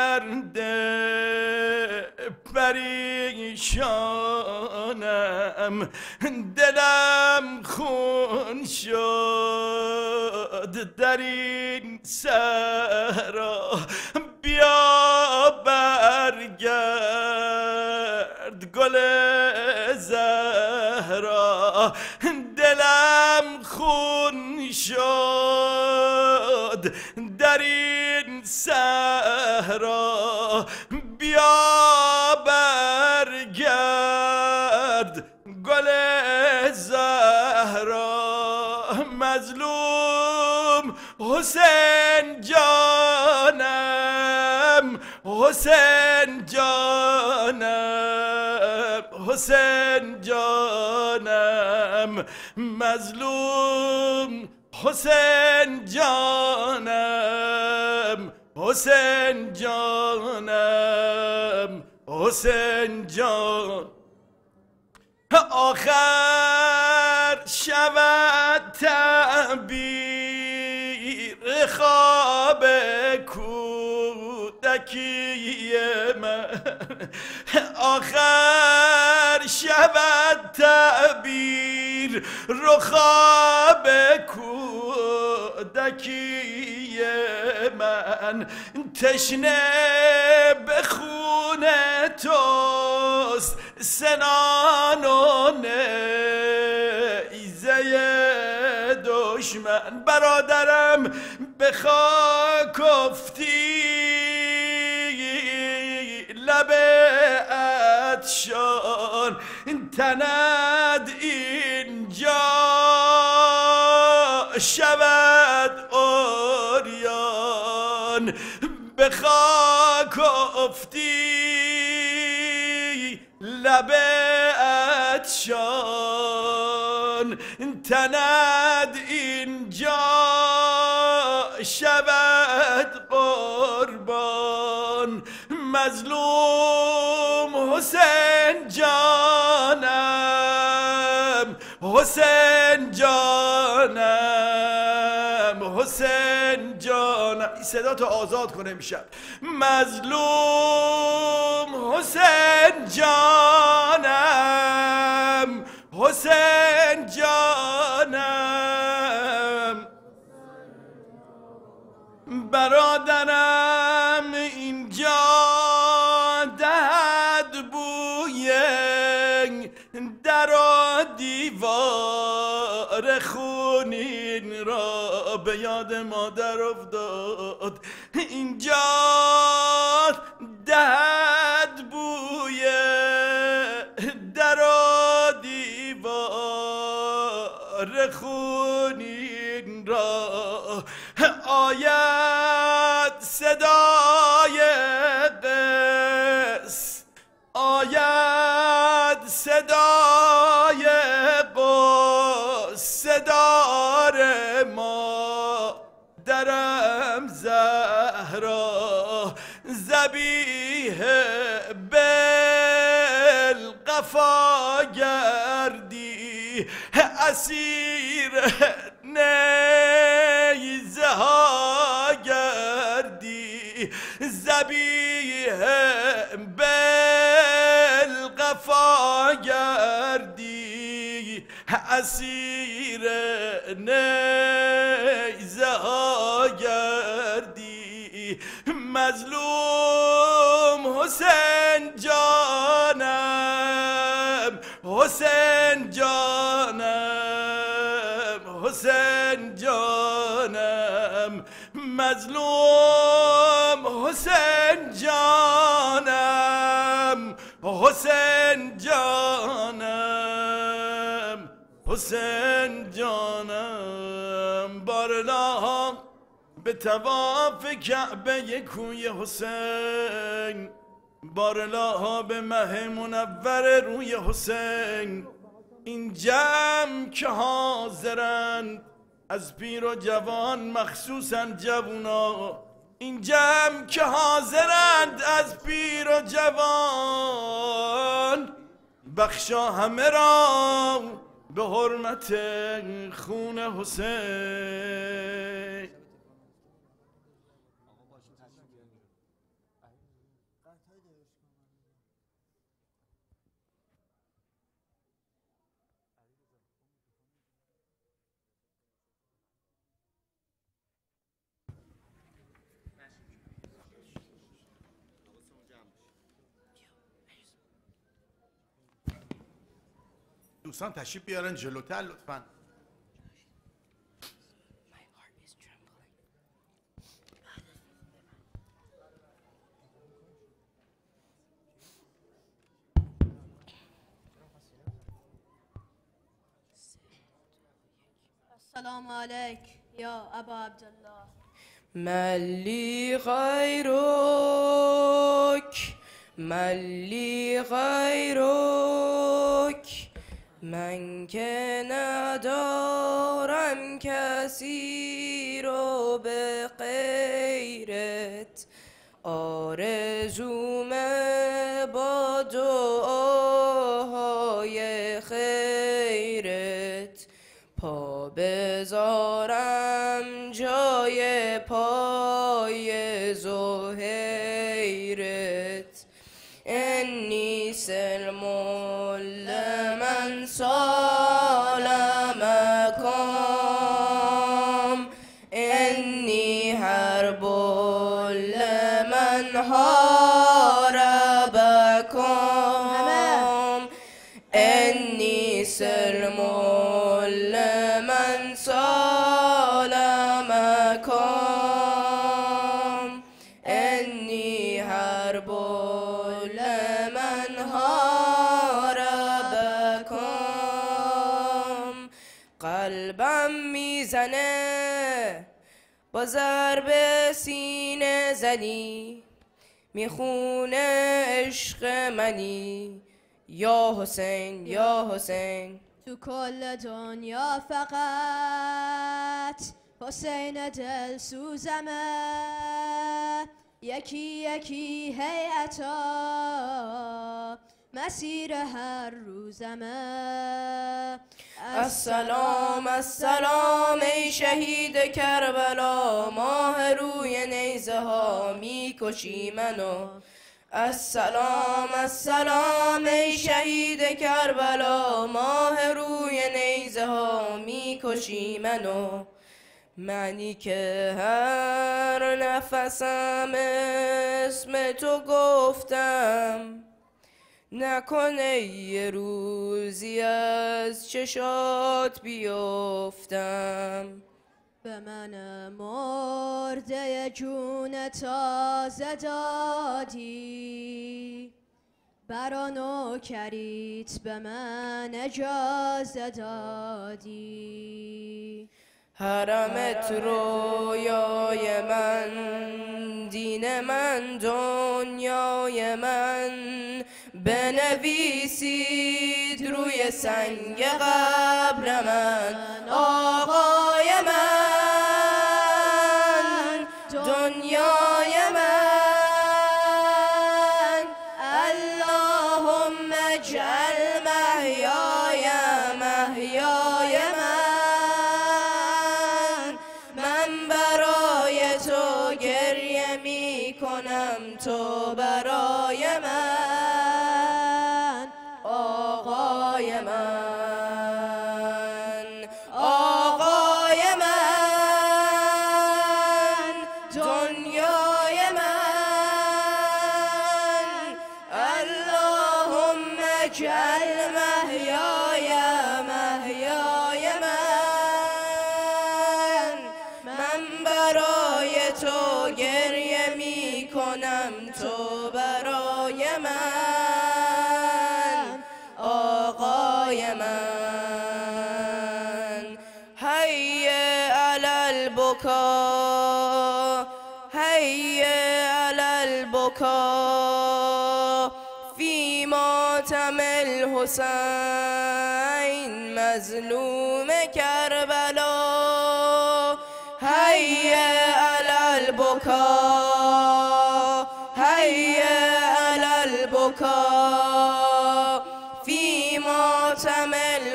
کرده پریشانم دلم خون شد در این صحرا بیا برگرد گل زهرا دلم خون شد در این صحرا بیا برگرد گل زهرا مظلوم حسین جانم حسین جانم حسین جانم مظلوم حسین جانم حسین جانم حسین جان آخر شود تعبیر خواب کودکی من آخر شود تعبیر رو خواب کودکی من تشنه به خون توست سنان و نیزه دشمن برادرم به خاک افتی لب عطشان تند اینجا شود عریان به خاک افتی لب عطشان تند اینجا شود قربان مظلوم حسین جانم حسین جانم حسین جانم این صدا تو آزاد کنه میشم مظلوم حسین جانم حسین جانم برادرم اینجا دهد بوی در و دیوار خونین را به یاد مادر افتاد اینجا دهد بوی در و دیوار خونین را آید صدای قس آید صدای قس صدار ما درم زهرا ذبیح بالقفا گردی اسیر نیزه ها گردی ذبیح بالقفا گردی اسیر نیزه ها گردی مظلوم حسین جانم حسین جانم حسین جانم مظلوم حسین جانم حسین جانم حسین جانم بارلا به طواف کعبه کوی حسین بارلا به مه منور روی حسین این جمع که حاضرند از پیر و جوان مخصوصا جوونا این جمع که حاضرند از پیر و جوان بخشا همه را به حرمت خون حسین دوستان تشریف بیارن جلوتر لطفاً السلام عليك يا أبا عبد الله من لي غيرك من لي غيرك من که ندارم کسی رو به غیرت آرزومه با دعاهای خیرت پا بذارم جای پای زهیرت انی سلم لمن سالمکم انی من سالمكم إني هرب لمن هاربكم. قلبم میزنه با ضرب سینه زنی، میخونه عشق منی یا حسین یا حسین. تو کل دنیا فقط حسین دل سوزمه، یکی یکی هیئتا مسیر هر روزمه. السلام السلام ای شهید کربلا، ماه روی نیزه ها میکشی منو. السلام السلام ای شهید کربلا، ماه روی نیزه ها میکشی منو. معنی که هر نفسم اسم تو گفتم، نکنه یه روزی از چشات بیفتم. به من مرده جون تازه دادی، برا نوکریت به من اجازه دادی. حرمت رویای من، دین من دنیای من، بنویسید روی سنگ قبر من آقای من، دنیای من. اللهم اجعل محیای محیای من، من برای تو گریه می کنم، تو برای من آقای من، آقای من، دنیای من. اللهم اجعل محیای محیای من، من برای تو گریه می کنم، تو برای من آقای من. حی علی البکا، حی علی البکا، فی ماتم الحسین مظلوم کربلا. حی علی البکا، حی علی البکا، فی ماتم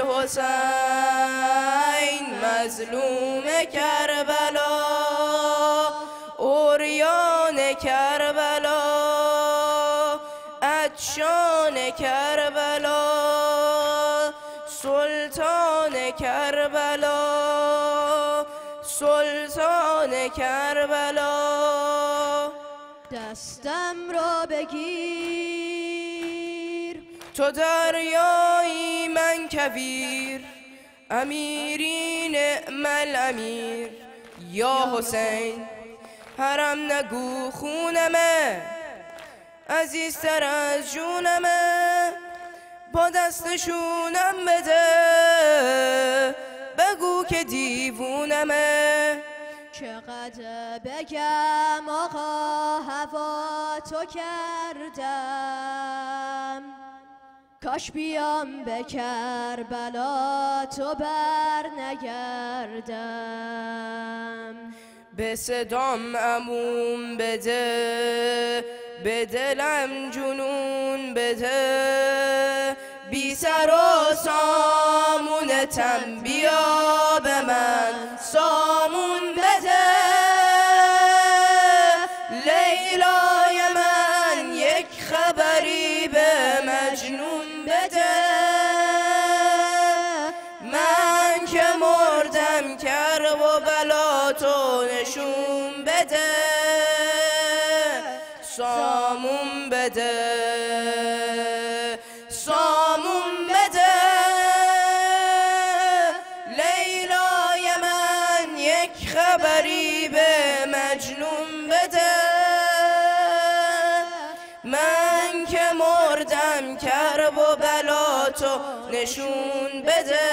الحسین مظلوم کربلا. اوریان کربلا، عطشان کربلا، سلطان کربلا، سلطان کربلا. دستم را بگیر، تو دریایی من کویر، امیری نعم الامیر یا حسین. حرم نگو خونمه، عزیزتر از جونمه، با دستشونم بده، بگو که دیوونمه. چقدر بگم آقا هوا تو کردم، کاش بیام به کربلا تو بر نگردم. به صدام عموم بده، به دلم جنون بده، بی سر و سامونتم بیا به من سامون بده. لیلای من یک خبری به مجنون بده، من که مردم کرب و بلا تو نشون بده، سامون بده، سامون بده. لیلای یک خبری به مجنون بده، من که مردم کرب و بلا تو نشون بده،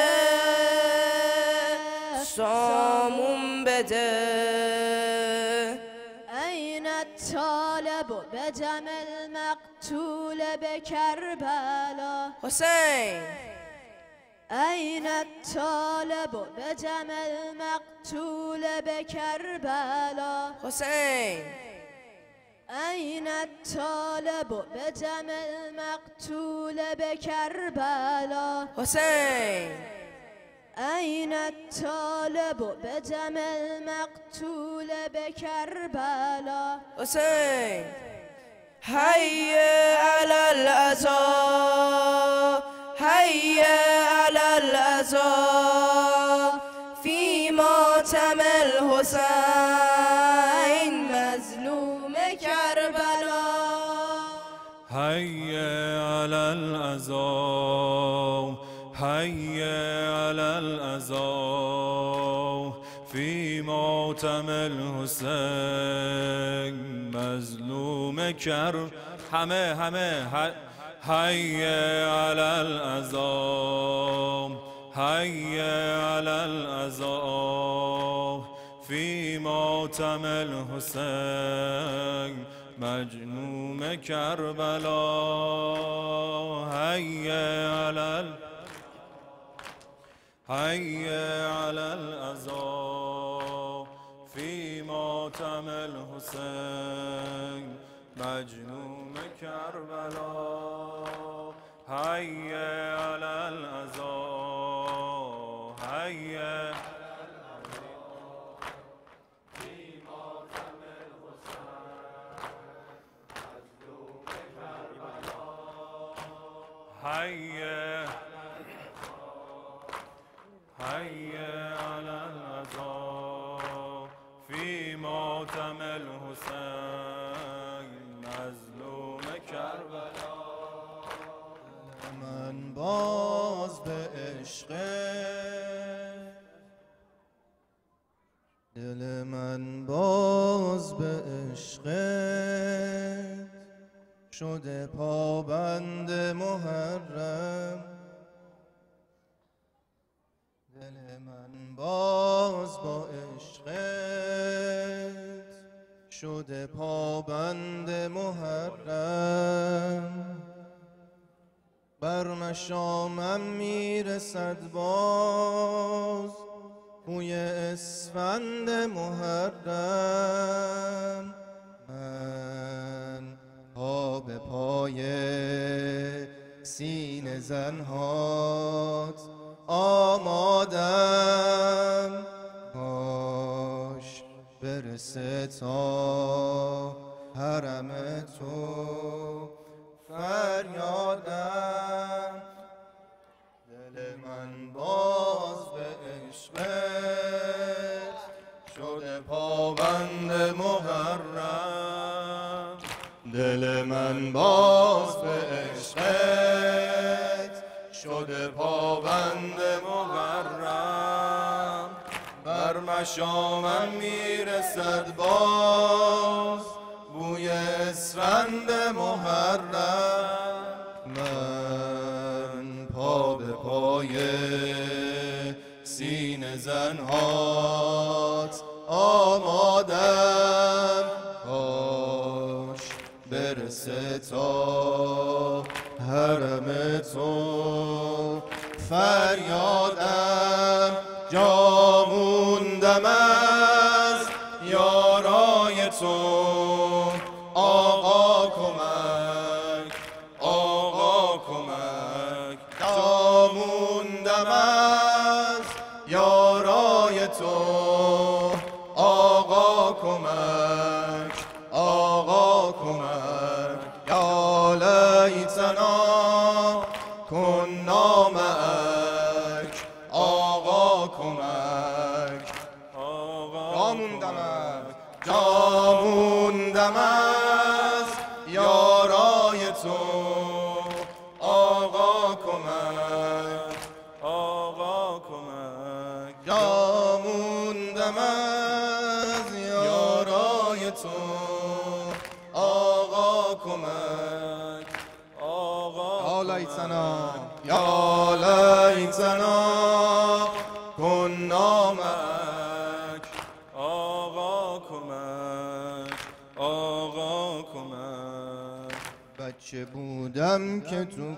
سامون بده. أين الطالب بدم المقتول بكربلاء؟ حسین. أين الطالب بدم المقتول بكربلاء؟ حسین. أين الطالب بدم المقتول بكربلاء؟ حسین. أين الطالب بدم المقتول بكربلاء؟ حسین. حي على الأذى، حي على الأذى، في ماتم الحسين مظلوم كربلاء. حي على الأذى، حي على الأذى، في ماتم الحسين مظلوم کرب. همه همه حي على الأذى، حي على الأذى، في ماتم الحسين مجنون کربلا. حي على ال... حي على الأذى، في ماتم الحسين مجنون کربلا. حي على الأذى، حي حي حي على الأذى، في ماتم الحسين مظلوم کربلا. من باز به عشق، دل من باز به عشق شده پابند محرم. دل من باز با عشقت شده پابند محرم. بر مشامم میرسد باز بوی اسفند محرم. من پا به پای سینه زنهات آمادم، باش برسه تا حرم تو فریادم. دل من باز به عشقت شده پابند محرم. دل من باز به عشقت شده پابند محرم. بر مشامم میرسد باز بوی اسفند محرم. من پا به پای سینه زنهات آمادم، کاش برسه تا حرم تو فریادم. جا موندم از یارای تو آقا کمک، آقا کمک. جا موندم از یارای تو آقا کمک، آقا کمک. یا لیتنا کنا معک، آقا کمک. جا موندم از جا موندم از یارای تو آقا کمک، آقا کمک. جا موندم موندم از یارای تو آقا کمک آقا یا لیتنا یا لیتنا کنا معک آقا کمک آقا کمک. بچه بودم که تو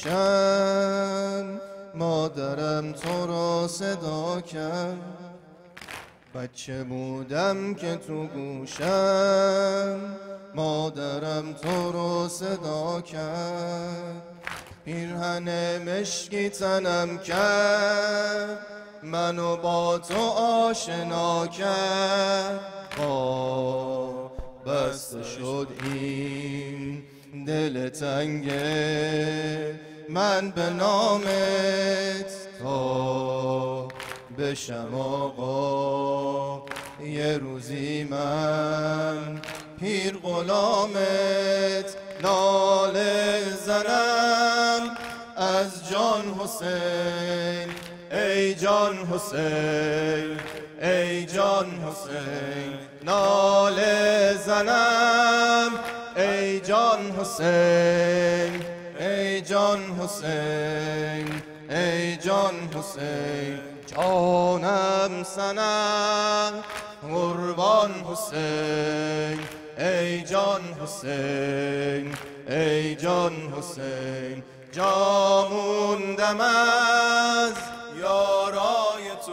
گوشم مادرم تو را صدا کرد. بچه بودم که تو گوشم مادرم تو رو صدا کرد. پیرهن مشکی تنم کرد منو با تو آشنا کرد. آه بسته شد این دل تنگه من به نامت تا بشم آقا یه روزی من پیر غلامت ناله زنم از جان حسین ای جان حسین ای جان حسین ناله زنم ای جان حسین ای جان حسین ای جان حسین جانم سنم قربان حسین ای جان حسین ای جان حسین جا موندم از یارای تو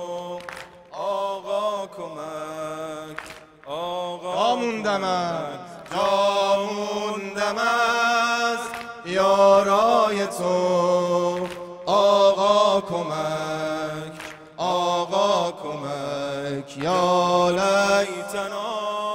آقا کمک آقا موندم از جا موندم از یارای تو آقا کمک آقا کمک یا لیتنا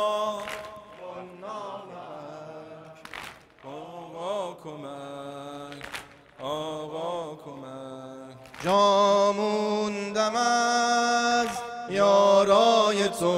آقا کمک آقا کمک. جا موندم از یارای تو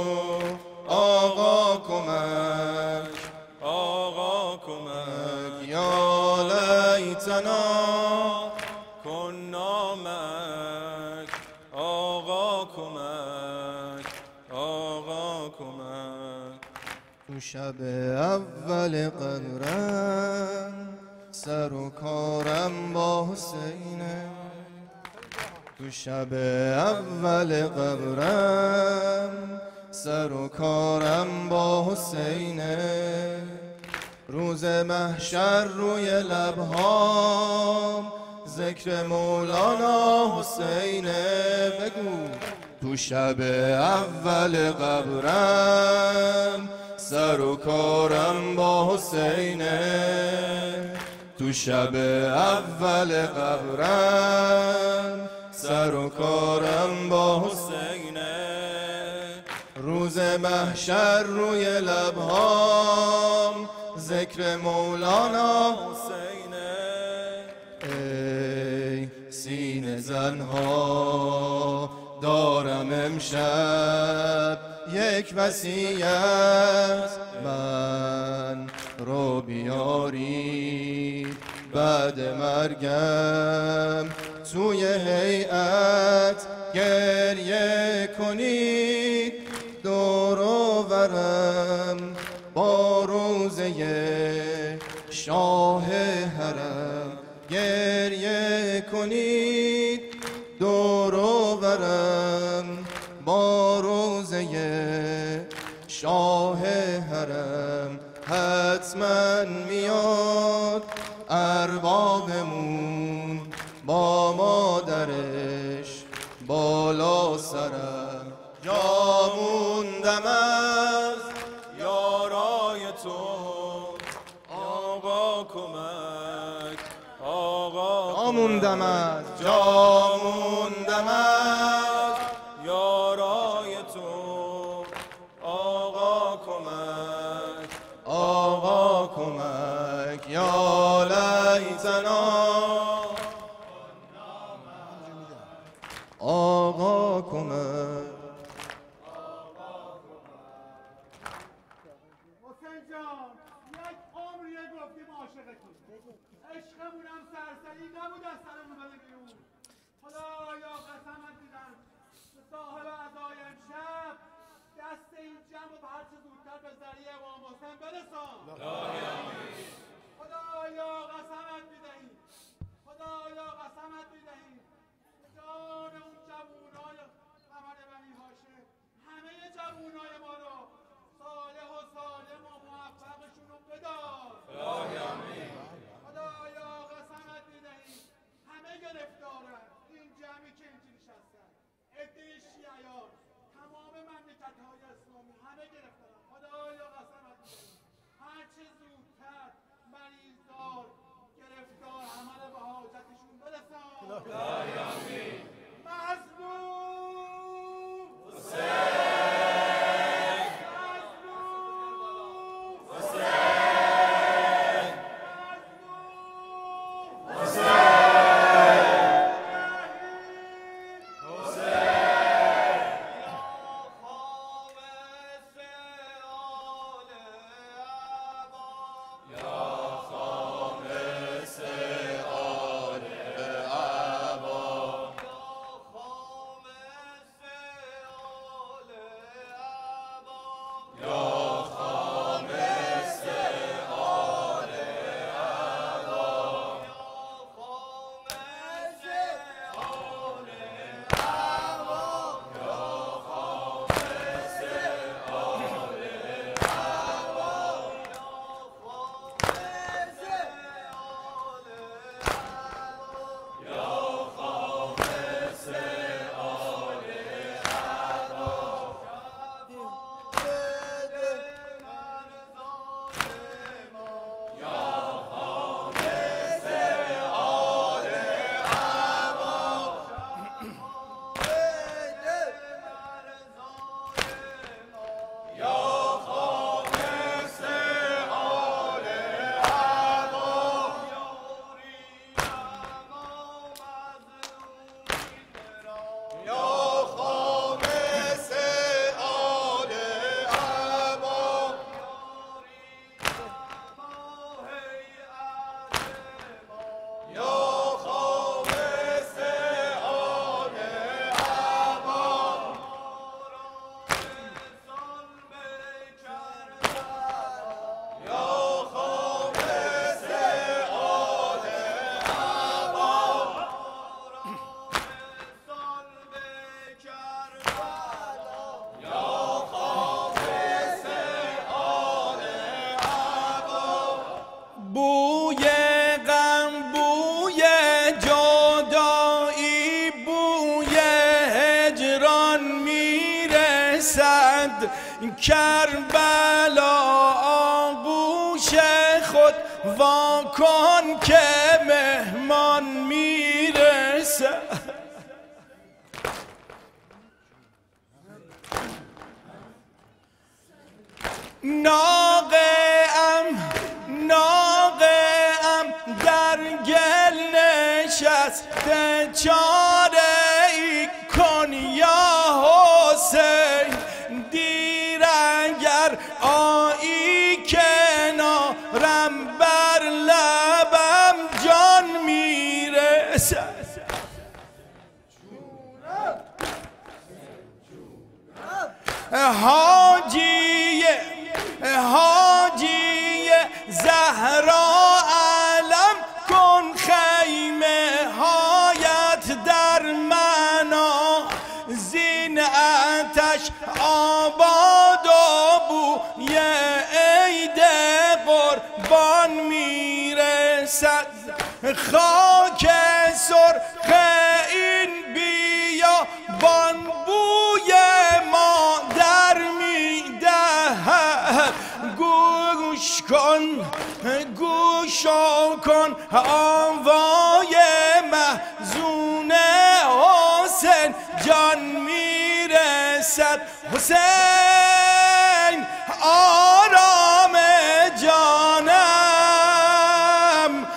آقا کمک آقا کمک یا لیتنا کنا معک آقا کمک آقا کمک. تو شب اول قبرم سر و کارم با حسینه. تو شب اول قبرم سر و کارم با حسینه. روز محشر روی لبهام ذکر مولانا حسینه. بگو تو شب اول قبرم سر و کارم با حسینه. تو شب اول قبرم سر و کارم با حسینه. روز محشر روی لبهام ذکر مولانا حسینه. ای سینه زنها دارم امشب یک وصیت من رو بیاری بعد مرگم توی هیئت گریه کنید دور و برم با روزه شاه حرم گریه کنید دور و برم با روزه شاه حرم. حتما میاد اربابمون با مادرش بالا سرم. جا موندم از یارای تو آقا کمک آقا جا موندم از جا موندم از یارای تو آقا کمک آقا کمک یا لیتنا آقا کمک. حسین جان یک عمر یک گفتیم عاشقتون عشقمونم سرسری نبود از سرمون بده بیرون. خدایا قسمت میدم به صاحب عطای امام حسین برسان. خدایا قسمت میدهیم، خدایا قسمت میدهیم جان اون جوونای قمر بنی هاشم، همه جوونای ما رو صالح و سالم و موفقشون رو بدار. خدایا قسمت میدهیم همه گرفتارن، این جمعی که اینجا نشستن، عده شیعیان، تمام مملکت‌های اسلامی همه گرفتارن. خدایا قسمت میدهیم هر چه زودتر مریضدار گرفتار همه رو به حاجتشون برسان. مظلوم حسین، مظلوم حسین، مظلوم حسین، حسین، یا خامس آل عبا، یا خامس آل عبا، یا خامس آل عبا، یا خامس آل عبا، یا خامس آل عبا، یا خامس آل بوی غم، بوی جدایی، بوی هجران میرسد. کربلا آغوش خود واکن که مهمان میرسد. ناقه‌ام ناقه‌ام در گل نشسته، چاره ای کن یا حسین. دیر اگر آیی کنارم بر لبم جان میرسد. حاجی حاجی زهرا علم کن خیمه هایت در منا، زین آتش آباد و بوی عید قربان میرسد. خاک سرخ این بیابان بوی مادر میدهد. گوش کن گوش کن آوای محزون حسین جان میرسد. حسین آرام جانم،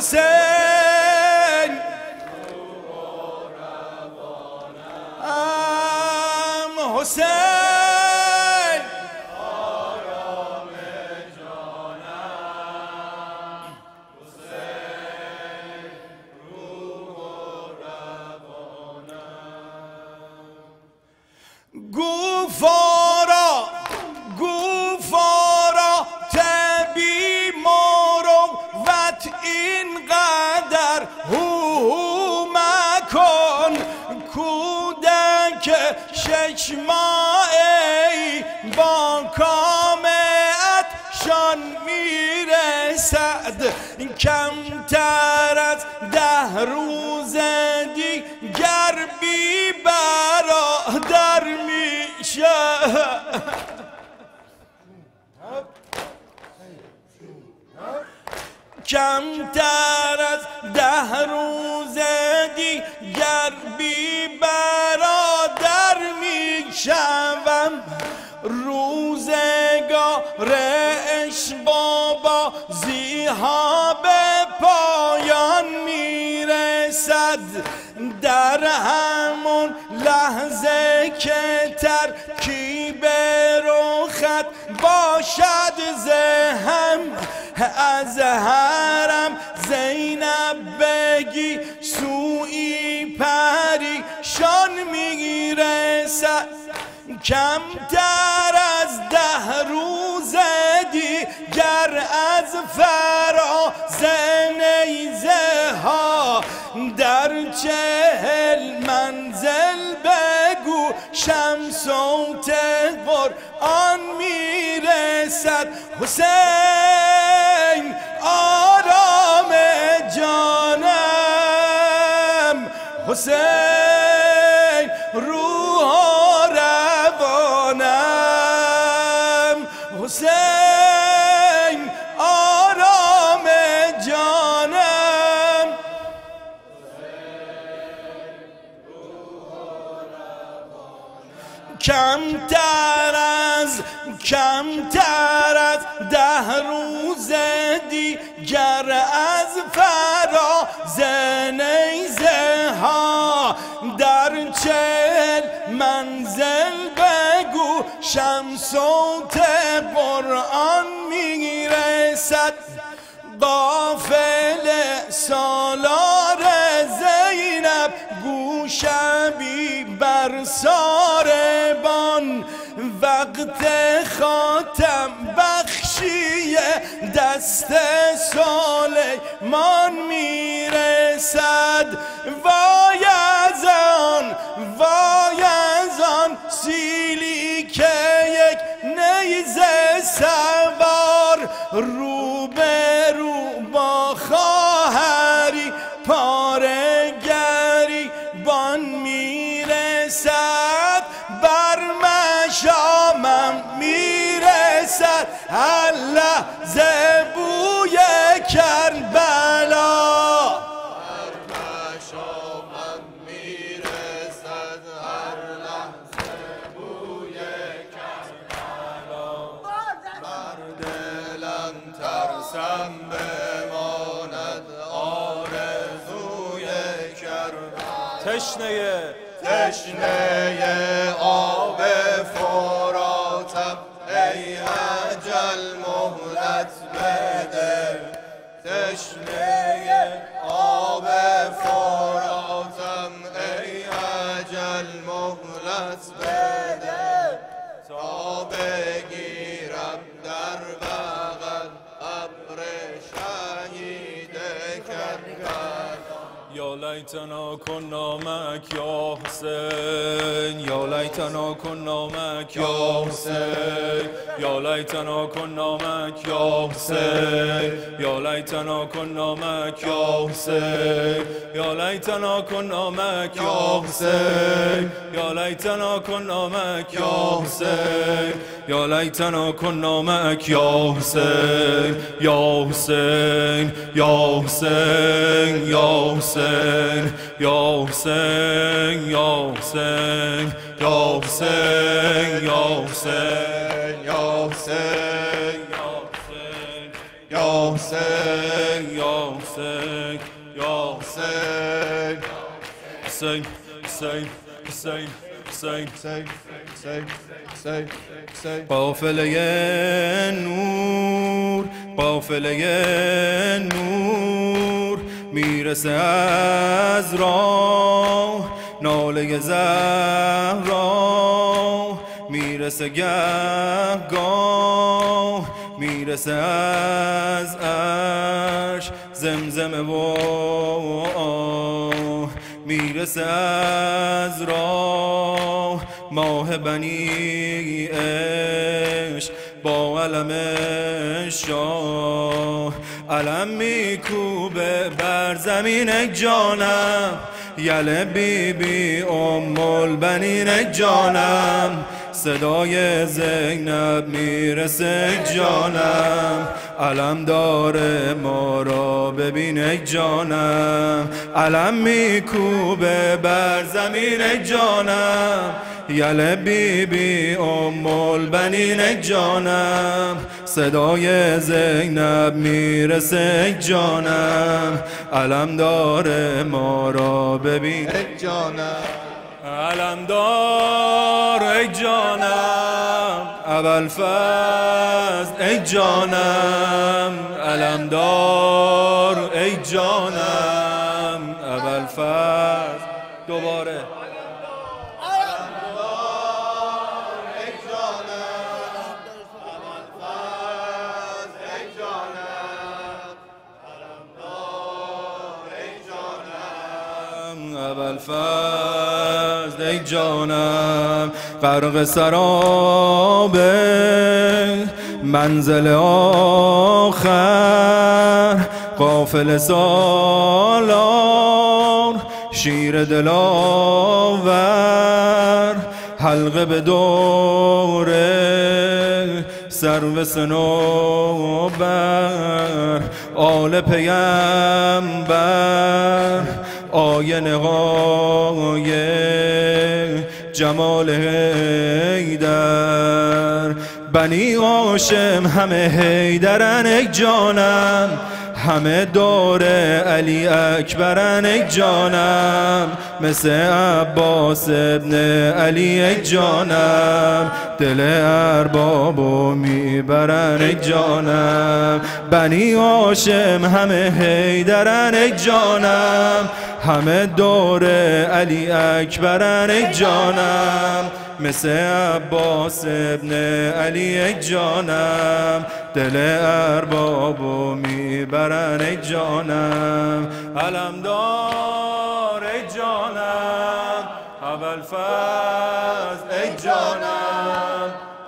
حسین ام حسین آرام جانم، حسین روح و روانم. گوفارا گوفارا که شش ماهی با کامت شان میرسد کمتر از ده روز دیگر بی برادر میشه کمتر از ده روز دیگر بی برادر میشوم روزگار عشق با بازی‌ها به پایان میرسد در همون لحظه که ترکیب رخت باشد زهم از حرم زینب بگی سوی پریشان میرسد کمتر از ده روز دیگر از فراز نیزه ها در چهل منزل بگو شمس صوت قرآن میرسد حسین آرام جانم حسین روح روانم حسین آرام جانم کمتر از کمتر از ده روز دیگر از فراز نیزه ها در چهل منزل بگو شمس صوت قرآن میرسد قافله سالار زینب گو شبی بر ساربان وقت خاتم بخشی دست سلیمان میرسد وای از آن وای از آن سیلی که یک نیزه سوار رو به رو با خواهری پاره گریبان میرسد بر مشامم میرسد هر لحظه بوی کربلا بر مشامم میرسد هر لحظه بوی کربلا بر دلم ترسم بماند آرزوی کربلا تشنه تشنه آب فراتم ای اجل مهلت بده تشنه آب فراتم ای اجل مهلت بده تا بگیرم در بغل ابر شهید کربلا یا لیتنا کنا معک یا حسین یا لیتنا کنا معک یا حسین یا لیتنا کنا معک یا حسین یا لیتنا کنا معک یا حسین یا لیتنا کنا معک یا حسین یا لیتنا کنا معک یا حسین یا لیتنا کنا معک یا حسین یا حسین یا حسین یا حسین یا حسین یا حسین یا حسین یا حسین یا حسین یا حسین یا حسین یا حسین حسین حسین حسین حسین حسین حسین حسین حسین حسین قافله نور قافله نور میرسه از راه ناله زهرا میرسه گهگاه میرسه از عرش زمزم و آه میرسه از راه ماه بنی عشق با علم شاه علم میکوبه بر زمین جانم یله بی بی ام البنین جانم صدای زینب میرسه جانم علم داره ما را ببینه جانم علم میکوبه بر زمین جانم یله بی بی ام البنین جانم صدای زینب میرسه جانم علم داره ما را ببینه جانم علم دار ای جانم ابوالفضل ای جانم علم دار ای جانم ابوالفضل دوباره ابوالفضل ای جانم غرق سراب منزل آخر قافل سالار شیر دلاور حلقه به دوره سرو صنوبر آل پیمبر آینه های جمال حیدر بنی هاشم همه حیدرن ای جانم همه دور علی اکبرن ای جانم مثل عباس ابن علی ای جانم دل اربابو میبرن ای جانم بنی هاشم همه حیدرن ای جانم همه دور علی اکبرن ای جانم مثل عباس ابن علی ای جانم دل اربابو میبرن ای جانم علمدار ای جانم ابوالفضل ای جانم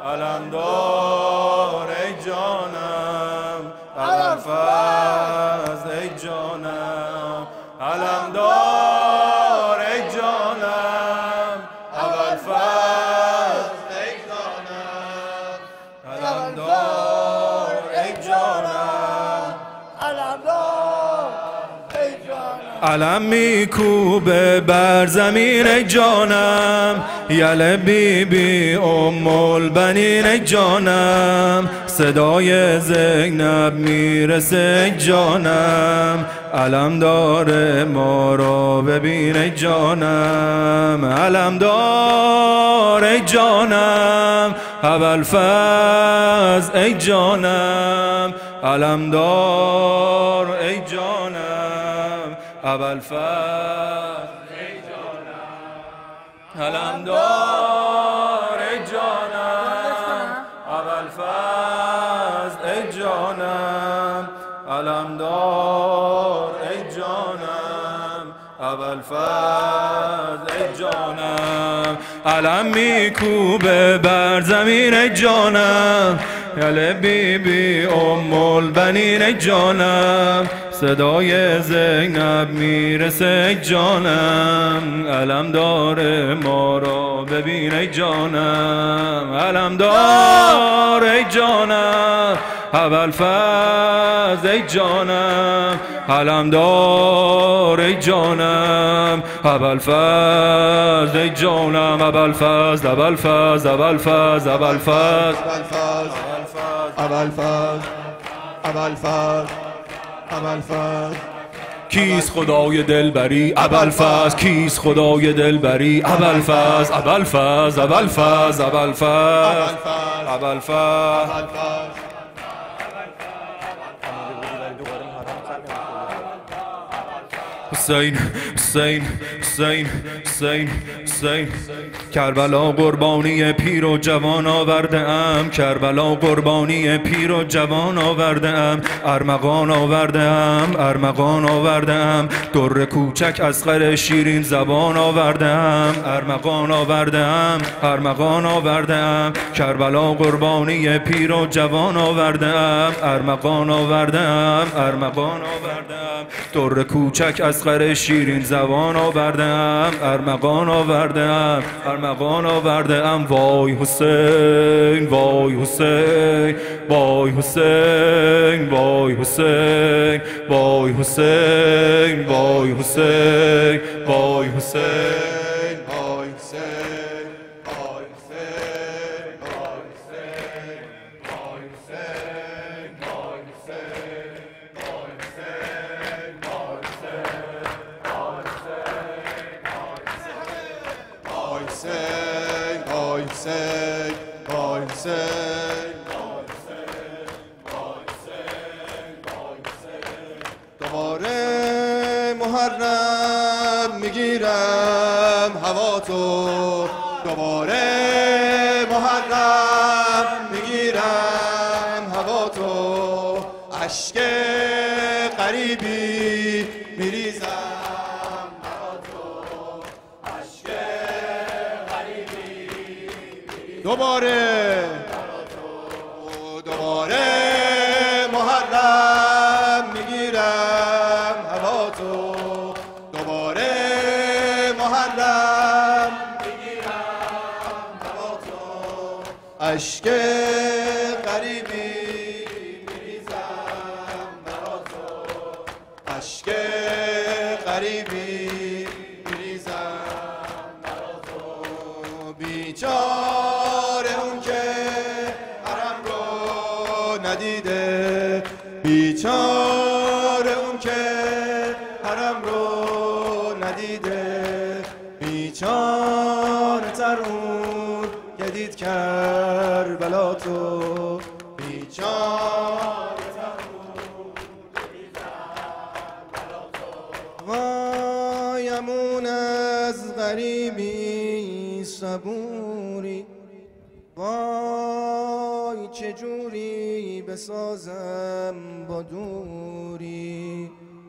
علمدار ای جانم ابوالفضل ای جانم علمدار ای جانم ابوالفضل ای جانم علمدار ای جانم علمدار ای جانم علم میکوبه بر زمین ای جانم یله بی بی ام البنین ای جانم صدای زینب میرسه جانم علم داره ما را ببینه جانم علم داره جانم ابوالفضل ای جانم علم دار ای جانم ابوالفضل ای جانم علم دار ای جانم ابوالفضل ای جانم علم دار ای جانم ابوالفضل ای جانم علم میکوبه بر زمین ای جانم یله بی بی ام البنین ای جانم صدای زینب میرسه جانم علم داره ما را ببین ای جانم علم دار ای جانم ابوالفضل ای جانم علم دار ای جانم ابوالفضل ای جانم ابوالفضل ابوالفضل ابوالفضل ابوالفضل ابوالفضل ابوالفضل ابوالفضل کیست خدای دلبری ابوالفضل کیست خدای دلبری ابوالفضل ابوالفضل ابوالفضل ابوالفضل ابوالفضل حسین حسین حسین حسین حسین کربلا قربانی پیر و جوان آورده ام، کربلا قربانی پیر و جوان آورده ام، ارمغان آورده ام، ارمغان آورده ام، در کوچک اصغر شیرین زبان آورده ام، ارمغان آورده ام، ارمغان آورده ام، کربلا قربانی پیر و جوان آورده ام، ارمغان آورده ام، ارمغان آورده ام، در کوچک اصغر شیرین زبان آورده ام، ارمغان آورده ام، ارمغان آورده ام. وای حسین وای حسین وای حسین وای حسین وای حسین وای حسین وای حسین دوباره محرم میگیرم هوا تو، دوباره محرم میگیرم هوا تو، اشک غریبی میریزم هوا تو، اشک غریبی میریزم. دوباره دوباره محرم میگیرم هوا تو، دوباره محرم میگیرم هوا تو، اشک غریبی میریزم هوا تو، اشک غریبی میریزم هوا تو. بیچاره اون که حرم رو ندیده، بیچاره اون که حرم رو ندیده، بیچاره تر اون که دید کربلا تو، بیچاره تر اون که دید کربلا تو. وایمون از غریبی صبوری، وای چجوری بسازم با دوری،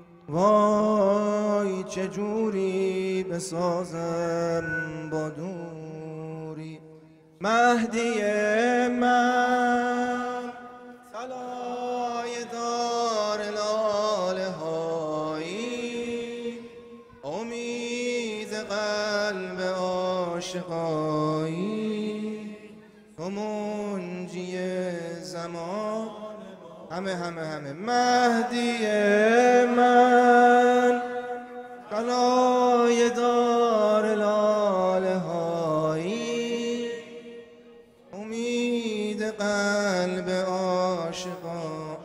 وای چجوری بسازم با دوری. مهدی من طلای دار لاله هایی، امید قلب عاشقایی، تو منجی زمان. همه همه همه مهدی من طلای دار لاله هایی، امید قلب عاشقان،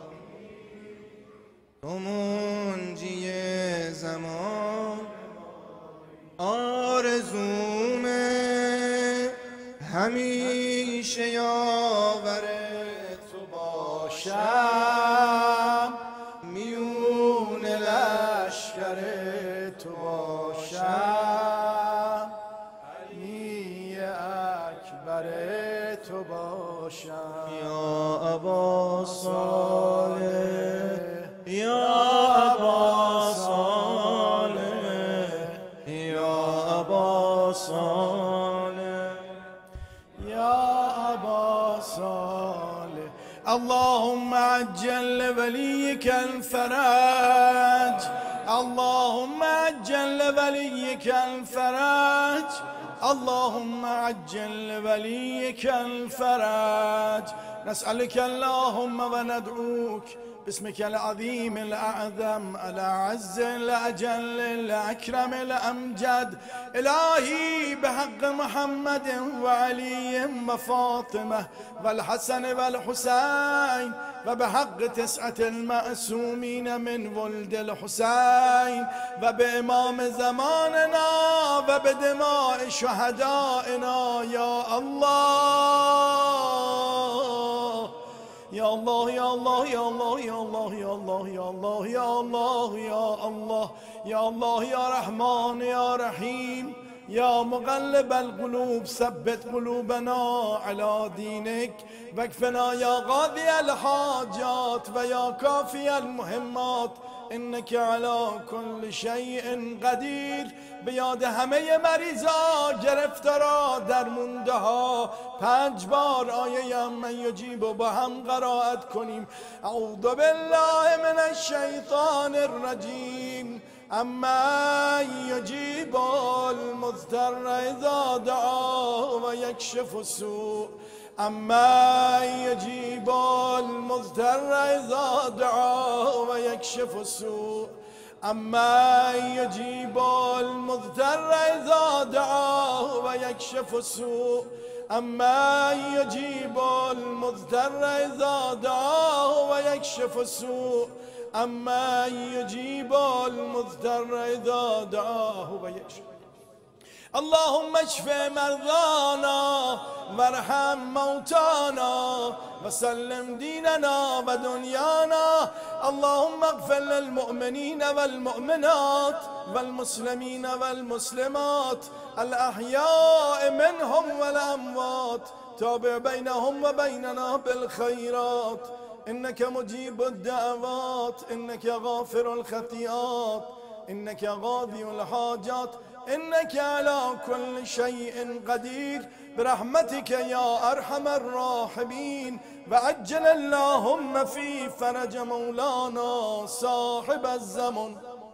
تو منجی زمان. آرزومه همیشه یاور تو باشم، میون لشکر تو باشم، علی اکبر تو باشم. یا ابا صالح، یا ابا صالح، یا ابا صالح، یا ابا صالح. اللهم عجل لوليك الفرج، اللهم عجل لوليك الفرج، اللهم عجل لوليك الفرج. نسألك اللهم وندعوك باسمك العظيم الأعظم الأعز الأجل الأكرم الأمجد. إلهي بحق محمد وعلي وفاطمة والحسن والحسين، وبحق تسعة المأسومين من ولد الحسين، وبإمام زماننا وبدماء شهدائنا يا الله يا الله يا الله يا الله يا الله يا الله يا الله يا الله يا الله یا الله یا رحمان یا رحیم یا مقلب القلوب ثبت قلوبنا على دینک واکفنا یا قاضی الحاجات و یا کافی المهمات انک علی کل شیء قدیر. به یاد همه مریضا، گرفتارا، درمونده ها پنج بار آیه من یجیب با هم قرائت کنیم. اعوذ بالله من الشیطان الرجیم. اما یجیب المضطر اذا دعا و یکشف السوء. اما یجیب المضطر اذا دعا و یکشف السوء. اما یجیب المضطر اذا دعا و یکشف السوء. اما یجیب المضطر اذا دعا و یکشف السوء. اما یجیب المضطر اذا دعاه و یکشف. اللهم اشف مرضانا وارحم موتانا وسلم ديننا ودنيانا. اللهم اغفر للمؤمنين والمؤمنات والمسلمين والمسلمات الأحياء منهم والأموات. تابع بينهم وبيننا بالخيرات إنك مجيب الدعوات. إنك غافر الخطيئات. إنك قاضي الحاجات. إنك على كل شيء قدير برحمتك يا أرحم الراحمين. وعجل اللهم في فرج مولانا صاحب الزمن.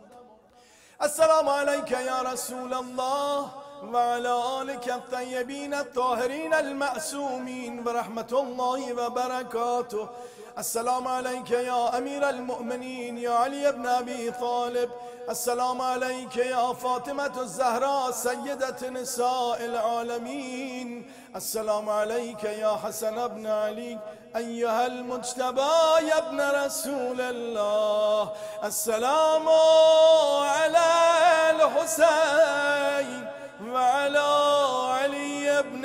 السلام عليك يا رسول الله وعلى آلك الطيبين الطاهرين المعصومين ورحمة الله وبركاته. السلام عليك يا أمير المؤمنين يا علي بن أبي طالب. السلام عليك يا فاطمة الزهراء سيدة نساء العالمين. السلام عليك يا حسن بن علي أيها المجتبى يا ابن رسول الله. السلام على الحسين وعلى علي بن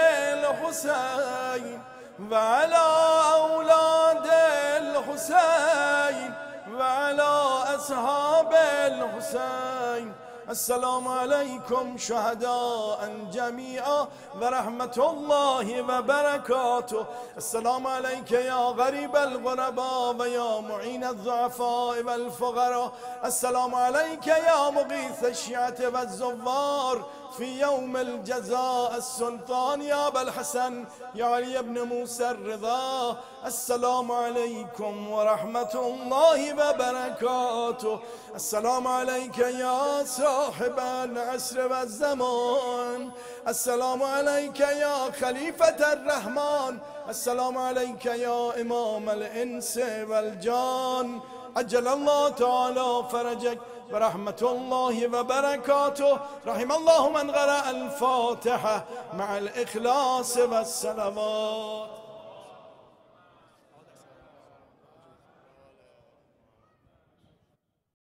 الحسين وعلى أولاد الحسين وعلى أصحاب الحسين. السلام عليكم شهداء جميعا ورحمة الله وبركاته. السلام عليك يا غريب الغرباء ويا معين الضعفاء والفقراء. السلام عليك يا مغيث الشيعة والزوار في يوم الجزاء السلطان يا أبا الحسن يا علي بن موسى الرضا. السلام عليكم ورحمة الله وبركاته. السلام عليك يا صاحب العصر والزمان. السلام عليك يا خليفة الرحمن. السلام عليك يا إمام الإنس والجان. عجل الله تعالى فرجك ورحمة الله وبركاته. رحم الله من قرأ الفاتحة مع الإخلاص والصلوات.